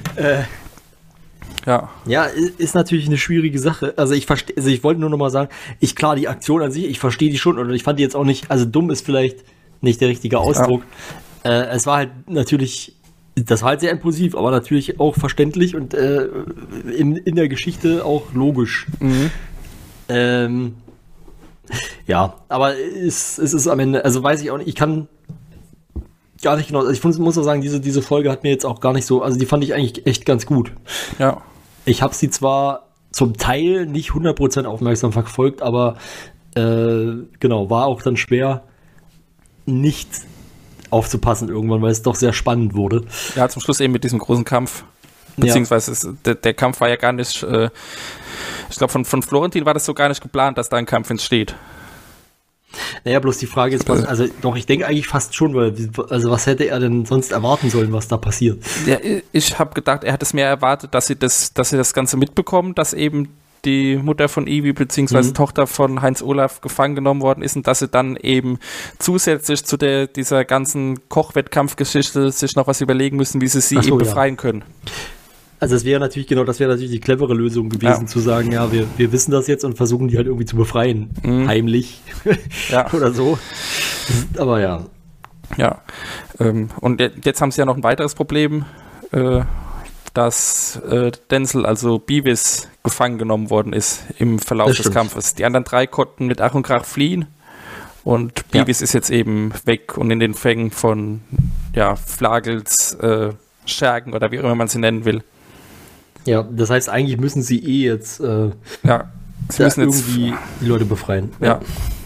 Ja, ist natürlich eine schwierige Sache. Also ich wollte nur noch mal sagen, klar, die Aktion an sich, ich verstehe die schon, oder ich fand die jetzt auch nicht, also dumm ist vielleicht nicht der richtige Ausdruck. Ja. Es war halt natürlich, das war halt sehr impulsiv, aber natürlich auch verständlich und in der Geschichte auch logisch. Mhm. Ja, aber es ist am Ende, also weiß ich auch nicht, ich kann gar nicht genau, also ich muss auch sagen, diese Folge hat mir jetzt auch gar nicht so, also die fand ich eigentlich echt ganz gut. Ja. Ich habe sie zwar zum Teil nicht 100% aufmerksam verfolgt, aber genau, war auch dann schwer, nicht aufzupassen irgendwann, weil es doch sehr spannend wurde. Ja, zum Schluss eben mit diesem großen Kampf. Beziehungsweise der Kampf war ja gar nicht, ich glaube von Florentin war das so gar nicht geplant, dass da ein Kampf entsteht. Naja, bloß die Frage ist, ich denke eigentlich fast schon, weil, also was hätte er denn sonst erwarten sollen, was da passiert? Ja, ich habe gedacht, er hat es mehr erwartet, dass sie das Ganze mitbekommen, dass eben die Mutter von Eevee bzw. Tochter von Heinz Olaf gefangen genommen worden ist und dass sie dann eben zusätzlich zu dieser ganzen Kochwettkampfgeschichte sich noch was überlegen müssen, wie sie eben befreien können. Also das wäre natürlich die clevere Lösung gewesen, zu sagen, ja, wir wissen das jetzt und versuchen die halt irgendwie zu befreien. Heimlich. Oder so. Aber ja. Ja. Und jetzt haben sie ja noch ein weiteres Problem, dass Denzel, also Beavis, gefangen genommen worden ist im Verlauf des Kampfes. Die anderen 3 konnten mit Ach und Krach fliehen und Beavis ist jetzt eben weg und in den Fängen von Flagels Schergen oder wie auch immer man sie nennen will. Ja, das heißt, eigentlich müssen sie jetzt sie müssen irgendwie jetzt die Leute befreien. Ja.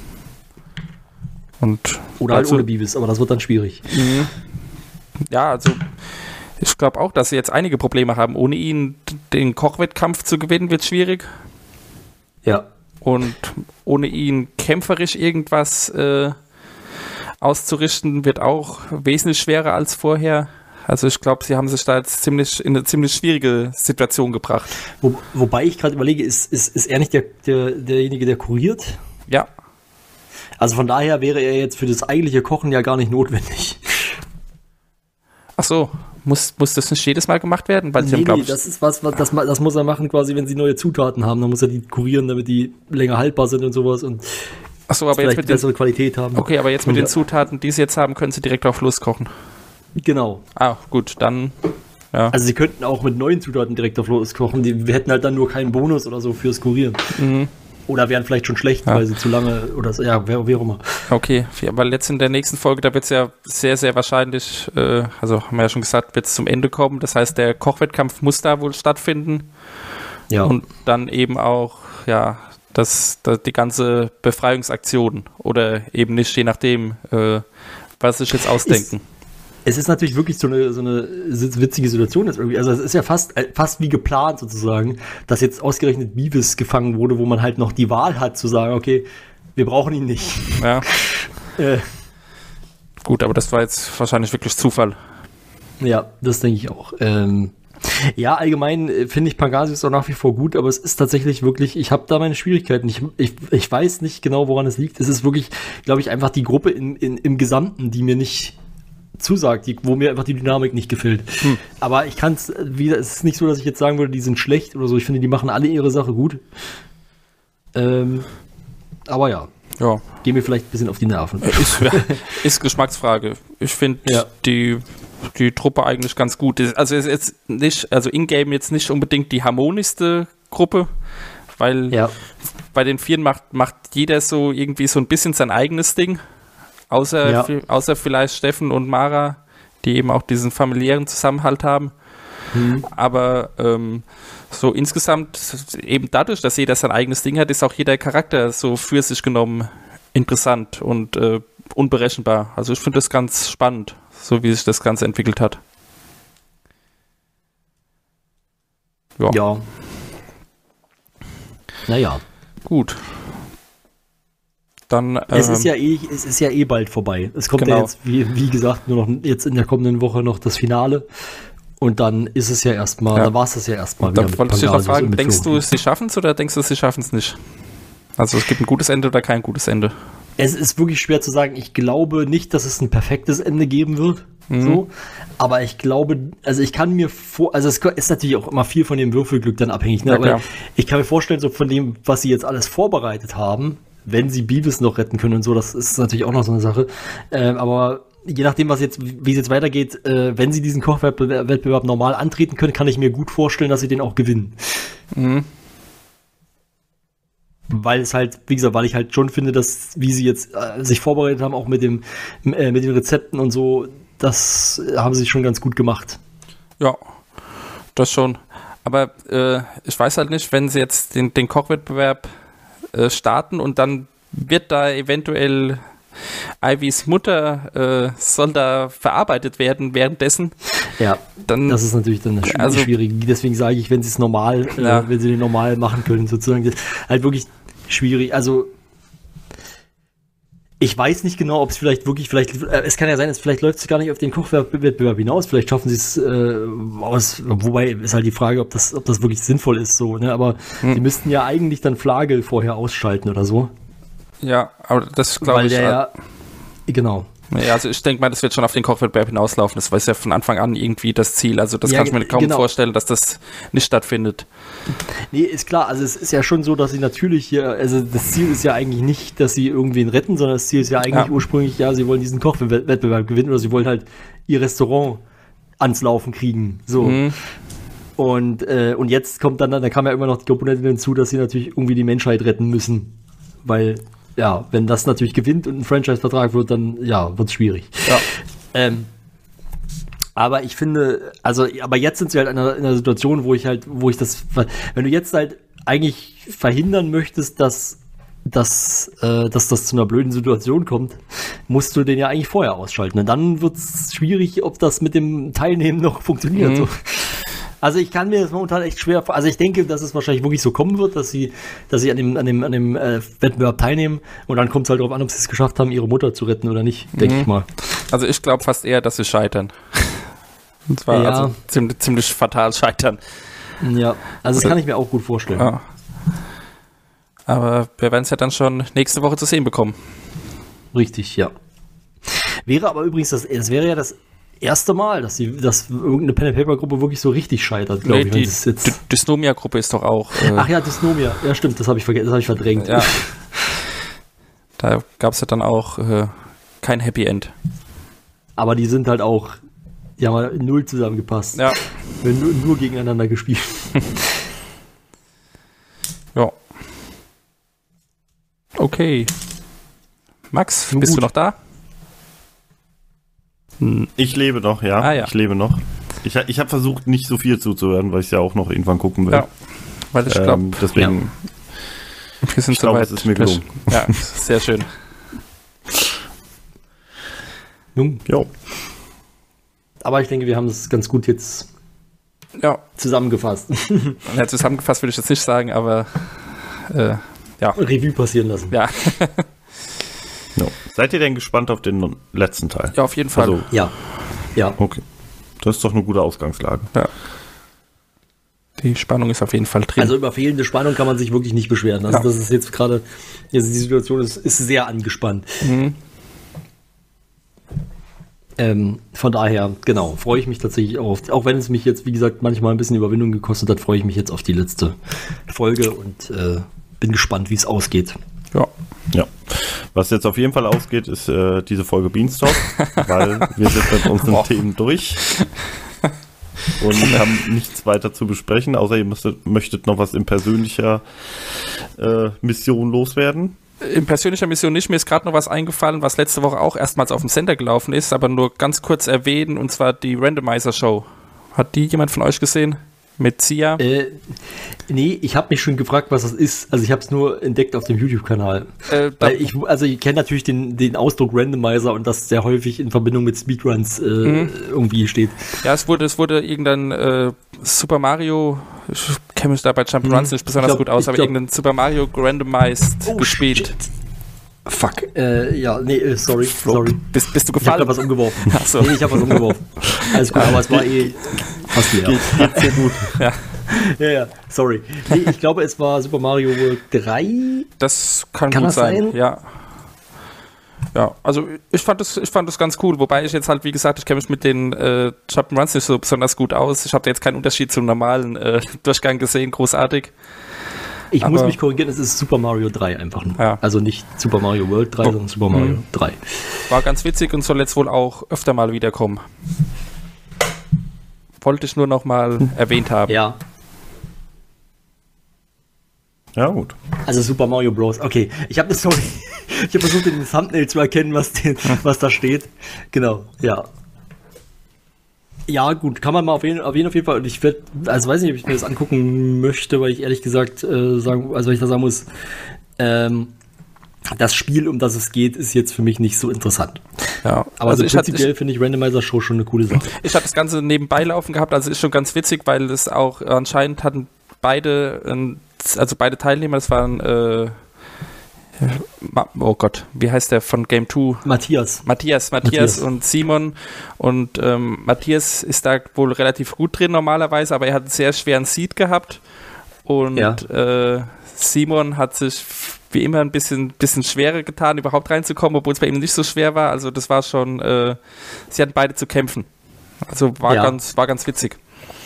Oder halt ohne Beavis, aber das wird dann schwierig. Mhm. Ja, also ich glaube auch, dass sie jetzt einige Probleme haben. Ohne ihn den Kochwettkampf zu gewinnen, wird schwierig. Ja. Und ohne ihn kämpferisch irgendwas auszurichten, wird auch wesentlich schwerer als vorher. Also ich glaube, sie haben sich da jetzt in eine ziemlich schwierige Situation gebracht. Wobei ich gerade überlege, ist er nicht derjenige, der kuriert? Ja. Also von daher wäre er jetzt für das eigentliche Kochen ja gar nicht notwendig. Ach so, muss das nicht jedes Mal gemacht werden? Weil Nee, das ist das muss er machen quasi, wenn sie neue Zutaten haben. Dann muss er die kurieren, damit die länger haltbar sind und sowas und ach so, aber jetzt mit bessere Qualität haben. Okay, aber jetzt mit den Zutaten, die sie jetzt haben, können sie direkt auf Lust kochen. Genau. Ah, gut, dann ja. Also sie könnten auch mit neuen Zutaten direkt auf Lust kochen. Wir hätten halt dann nur keinen Bonus oder so fürs Kurieren. Mhm. Oder wären vielleicht schon schlecht, weil sie zu lange oder so, ja, wie auch immer. Okay, weil jetzt in der nächsten Folge, da wird es ja sehr, sehr wahrscheinlich, also haben wir ja schon gesagt, wird es zum Ende kommen. Das heißt, der Kochwettkampf muss da wohl stattfinden. Ja. Und dann eben auch, ja, die ganze Befreiungsaktion oder eben nicht, je nachdem, was sich jetzt ausdenken. Es ist natürlich wirklich so eine witzige Situation jetzt irgendwie. Also es ist ja fast wie geplant sozusagen, dass jetzt ausgerechnet Beavis gefangen wurde, wo man halt noch die Wahl hat zu sagen, okay, wir brauchen ihn nicht. Ja. Gut, aber das war jetzt wahrscheinlich wirklich Zufall. Ja, das denke ich auch. Ja, allgemein finde ich Pangasius auch nach wie vor gut, aber es ist tatsächlich wirklich, ich habe da meine Schwierigkeiten. Ich weiß nicht genau, woran es liegt. Es ist wirklich, glaube ich, einfach die Gruppe im Gesamten, die mir nicht zusagt, wo mir einfach die Dynamik nicht gefällt. Aber ich kann es wieder, es ist nicht so, dass ich jetzt sagen würde, die sind schlecht oder so. Ich finde, die machen alle ihre Sache gut. Aber ja. Gehen mir vielleicht ein bisschen auf die Nerven. Ist Geschmacksfrage. Ich finde die Truppe eigentlich ganz gut. Also ist jetzt nicht, also in-game jetzt nicht unbedingt die harmonischste Gruppe, weil bei den Vieren macht jeder so irgendwie so ein bisschen sein eigenes Ding. Außer vielleicht Steffen und Mara, die eben auch diesen familiären Zusammenhalt haben. Aber so insgesamt, eben dadurch, dass jeder sein eigenes Ding hat, ist auch jeder Charakter so für sich genommen interessant und unberechenbar. Also ich finde das ganz spannend, so wie sich das Ganze entwickelt hat. Ja. Naja. Gut. Dann, es ist ja eh bald vorbei. Es kommt ja jetzt, wie gesagt, nur noch jetzt in der kommenden Woche noch das Finale. Und dann ist es ja erstmal, dann war es das ja erstmal wieder. Da wollte ich dich noch fragen, denkst du, sie schaffen es oder denkst du, sie schaffen es nicht? Also es gibt ein gutes Ende oder kein gutes Ende? Es ist wirklich schwer zu sagen. Ich glaube nicht, dass es ein perfektes Ende geben wird. So. Aber ich glaube, also ich kann mir also es ist natürlich auch immer viel von dem Würfelglück dann abhängig. Ne? Ja, aber ich kann mir vorstellen, so von dem, was sie jetzt alles vorbereitet haben, wenn sie Beavis noch retten können und so, das ist natürlich auch noch so eine Sache. Aber je nachdem, wie es jetzt weitergeht, wenn sie diesen Kochwettbewerb normal antreten können, kann ich mir gut vorstellen, dass sie den auch gewinnen. Weil es halt, wie gesagt, weil ich halt schon finde, dass, wie sie jetzt sich vorbereitet haben, auch mit den Rezepten und so, das haben sie schon ganz gut gemacht. Ja, das schon. Aber ich weiß halt nicht, wenn sie jetzt den Kochwettbewerb starten und dann wird da eventuell Ivys Mutter soll da verarbeitet werden währenddessen. Ja, dann, das ist natürlich dann schwierig. Deswegen sage ich, wenn sie es normal, wenn sie den normal machen können, sozusagen, das ist halt wirklich schwierig. Also ich weiß nicht genau, ob es vielleicht, es kann ja sein, vielleicht läuft es gar nicht auf den Kochwettbewerb hinaus, vielleicht schaffen sie es aus, wobei ist halt die Frage, ob das wirklich sinnvoll ist, so, ne? Aber die müssten ja eigentlich dann Flagel vorher ausschalten oder so. Ja, aber das glaube ich. Genau. Ja, also ich denke mal, das wird schon auf den Kochwettbewerb hinauslaufen. Das war ja von Anfang an irgendwie das Ziel. Also das kann ich mir kaum vorstellen, dass das nicht stattfindet. Nee, ist klar. Also es ist ja schon so, dass sie natürlich hier, also das Ziel ist ja eigentlich nicht, dass sie irgendwen retten, sondern das Ziel ist ja eigentlich ursprünglich, sie wollen diesen Kochwettbewerb gewinnen oder sie wollen halt ihr Restaurant ans Laufen kriegen. So. Und jetzt kommt dann kam ja immer noch die Komponente hinzu, dass sie natürlich irgendwie die Menschheit retten müssen. Weil wenn das natürlich gewinnt und ein Franchise-Vertrag wird, dann wird es schwierig. Ja. Aber ich finde, aber jetzt sind sie halt in einer Situation, wo ich wenn du jetzt halt eigentlich verhindern möchtest, dass das zu einer blöden Situation kommt, musst du den ja eigentlich vorher ausschalten. Und dann wird es schwierig, ob das mit dem Teilnehmen noch funktioniert. So. Also ich kann mir das momentan echt schwer, also ich denke, dass es wahrscheinlich wirklich so kommen wird, dass sie an dem Wettbewerb teilnehmen und dann kommt es halt darauf an, ob sie es geschafft haben, ihre Mutter zu retten oder nicht, denke ich mal. Also ich glaube fast eher, dass sie scheitern. Und zwar Ja. also ziemlich fatal scheitern. Ja, also das kann ich mir auch gut vorstellen. Ja. Aber wir werden es ja dann schon nächste Woche zu sehen bekommen. Richtig, ja. Wäre aber übrigens, es wäre ja das erste Mal, dass irgendeine Pen-and-Paper-Gruppe wirklich so richtig scheitert, glaube ich. wenn Die es jetzt Dysnomia-Gruppe ist doch auch. Ach ja, Dysnomia. Ja, stimmt, das habe ich vergessen, das habe ich verdrängt. Ja. Da gab es ja dann auch kein Happy End. Aber die sind halt auch, die haben halt null zusammengepasst. Ja. Wir haben nur gegeneinander gespielt. Ja. Okay. Max, Nun bist gut. du noch da? Ich lebe noch, ja. Ah, ja. Ich lebe noch. Ich habe versucht, nicht so viel zuzuhören, weil ich es ja auch noch irgendwann gucken will. Ja. Weil ich glaube, Deswegen, wir sind ich glaube, soweit. es ist mir gelungen. Ja, sehr schön. Nun, Jo. aber ich denke, wir haben es ganz gut jetzt Ja, zusammengefasst. ja, zusammengefasst würde ich jetzt nicht sagen, aber ja. Revue passieren lassen. Ja. Jo. Seid ihr denn gespannt auf den letzten Teil? Ja, auf jeden Fall. Also, Ja. Ja. okay. Das ist doch eine gute Ausgangslage. Ja. Die Spannung ist auf jeden Fall drin. Also über fehlende Spannung kann man sich wirklich nicht beschweren. Also Ja. das ist jetzt gerade, also die Situation ist sehr angespannt. Mhm. Von daher, genau, freue ich mich tatsächlich auch wenn es mich jetzt, wie gesagt, manchmal ein bisschen Überwindung gekostet hat, freue ich mich jetzt auf die letzte Folge und bin gespannt, wie es ausgeht. Ja. Ja. Was jetzt auf jeden Fall ausgeht, ist diese Folge Beanstalk, weil wir sind mit unseren Boah. Themen durch und haben nichts weiter zu besprechen, außer ihr möchtet noch was in persönlicher Mission loswerden. In persönlicher Mission nicht. Mir ist gerade noch was eingefallen, was letzte Woche auch erstmals auf dem Sender gelaufen ist, aber nur ganz kurz erwähnen, und zwar die Randomizer-Show. Hat die jemand von euch gesehen? Mit Sia? Nee, ich habe mich schon gefragt, was das ist. Also ich habe es nur entdeckt auf dem YouTube-Kanal. Weil ich kenne natürlich den Ausdruck Randomizer und dass der häufig in Verbindung mit Speedruns irgendwie steht. Ja, es wurde irgendein Super Mario, ich kenne mich da bei Jump'n'Runs nicht besonders gut aus, aber irgendein Super Mario Randomized gespielt. Shit. Fuck, ja, nee, sorry. Bist du Ich habe gefallen? da was umgeworfen. Ach so. Nee, ich habe was umgeworfen. Alles gut, aber es war fast leer. Geht sehr gut. Ja. Ja, sorry. Nee, ich glaube, es war Super Mario World 3. Das kann Kann gut das sein. sein? Ja. Ja, also ich fand das ganz cool, wobei ich jetzt halt, wie gesagt, ich kenne mich mit den Jump'n'Runs nicht so besonders gut aus. Ich habe da jetzt keinen Unterschied zum normalen Durchgang gesehen, großartig. Ich muss Aber- mich korrigieren, es ist Super Mario 3 einfach nur. Ja. Also nicht Super Mario World 3, sondern Super Mario 3. War ganz witzig und soll jetzt wohl auch öfter mal wiederkommen. Wollte ich nur noch mal erwähnt haben. Ja, Ja, gut. also Super Mario Bros. Okay, ich habe versucht, in dem Thumbnail zu erkennen, was da steht. Genau, ja. Ja, gut, kann man mal auf jeden Fall. Und ich werde, also weiß nicht, ob ich mir das angucken möchte, weil ich ehrlich gesagt weil ich da sagen muss, das Spiel, um das es geht, ist jetzt für mich nicht so interessant. Ja. Aber also also prinzipiell finde ich Randomizer Show schon eine coole Sache. ich habe das Ganze nebenbei laufen gehabt, also ist schon ganz witzig, weil es auch anscheinend hatten beide Teilnehmer, das waren oh Gott, wie heißt der von Game 2? Matthias. Matthias und Simon. Und Matthias ist da wohl relativ gut drin normalerweise, aber er hat einen sehr schweren Seed gehabt. Und Ja. Simon hat sich wie immer ein bisschen schwerer getan, überhaupt reinzukommen, obwohl es bei ihm nicht so schwer war. Also das war schon, sie hatten beide zu kämpfen. Also war ganz witzig.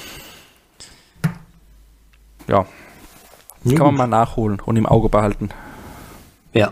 Ja, kann man mal nachholen und im Auge behalten. Ja.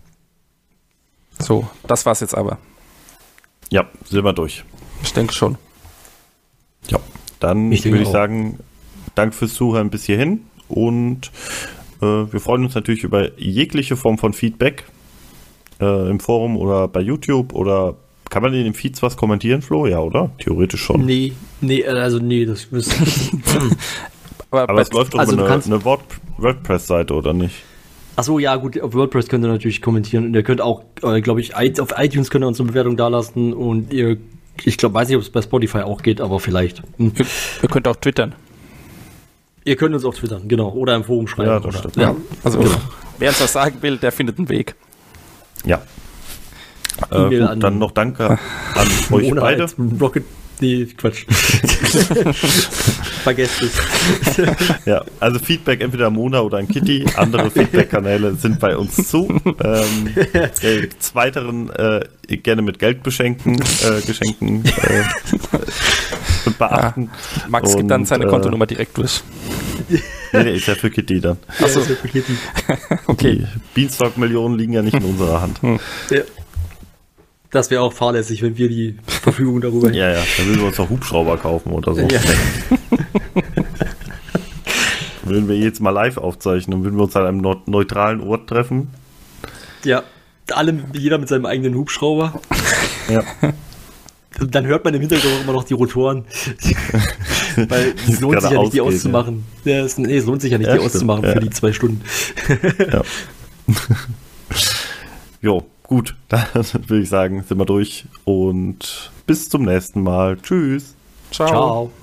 So, das war's jetzt aber. Ja, sind wir durch. Ich denke schon. Ja, dann Ich denke würde ich auch. sagen, danke fürs Zuhören bis hierhin und wir freuen uns natürlich über jegliche Form von Feedback im Forum oder bei YouTube oder kann man in den Feeds was kommentieren, Flo? Ja, oder? Theoretisch schon. Nee, das ist. Aber es läuft doch also über du kannst- eine WordPress-Seite, oder nicht? Achso, ja, gut, auf WordPress könnt ihr natürlich kommentieren und ihr könnt auch, glaube ich, auf iTunes könnt ihr uns eine Bewertung dalassen und weiß nicht, ob es bei Spotify auch geht, aber vielleicht. Ihr könnt auch twittern. Ihr könnt uns auch twittern, genau, oder im Forum schreiben. Ja, das oder, stimmt. ja. Also, Genau. wer uns was sagen will, der findet einen Weg. Ja. E-Mail Gut, an- dann noch danke an euch beide. Rocket. Nee, Quatsch. Vergesst es. Ja, also Feedback entweder an Mona oder an Kitty. Andere Feedback-Kanäle sind bei uns zu. Des Weiteren gerne mit Geld Geschenken beachten. Ja, Max gibt dann seine Kontonummer direkt durch. Nee, ist ja für Kitty dann. Achso, ja, für Kitty. Okay. Die Beanstalk-Millionen liegen ja nicht in unserer Hand. Ja. Das wäre auch fahrlässig, wenn wir die Verfügung darüber hätten. Ja, dann würden wir uns noch Hubschrauber kaufen oder so. Ja. Würden wir jetzt mal live aufzeichnen, dann würden wir uns an einem neutralen Ort treffen. Ja, jeder mit seinem eigenen Hubschrauber. Ja. Dann hört man im Hintergrund immer noch die Rotoren. Weil es lohnt sich ja nicht, die auszumachen. Ja, es lohnt sich ja nicht, die auszumachen für die 2 Stunden. Ja. Jo, gut. Dann würde ich sagen, sind wir durch. Und bis zum nächsten Mal. Tschüss. Ciao. Ciao.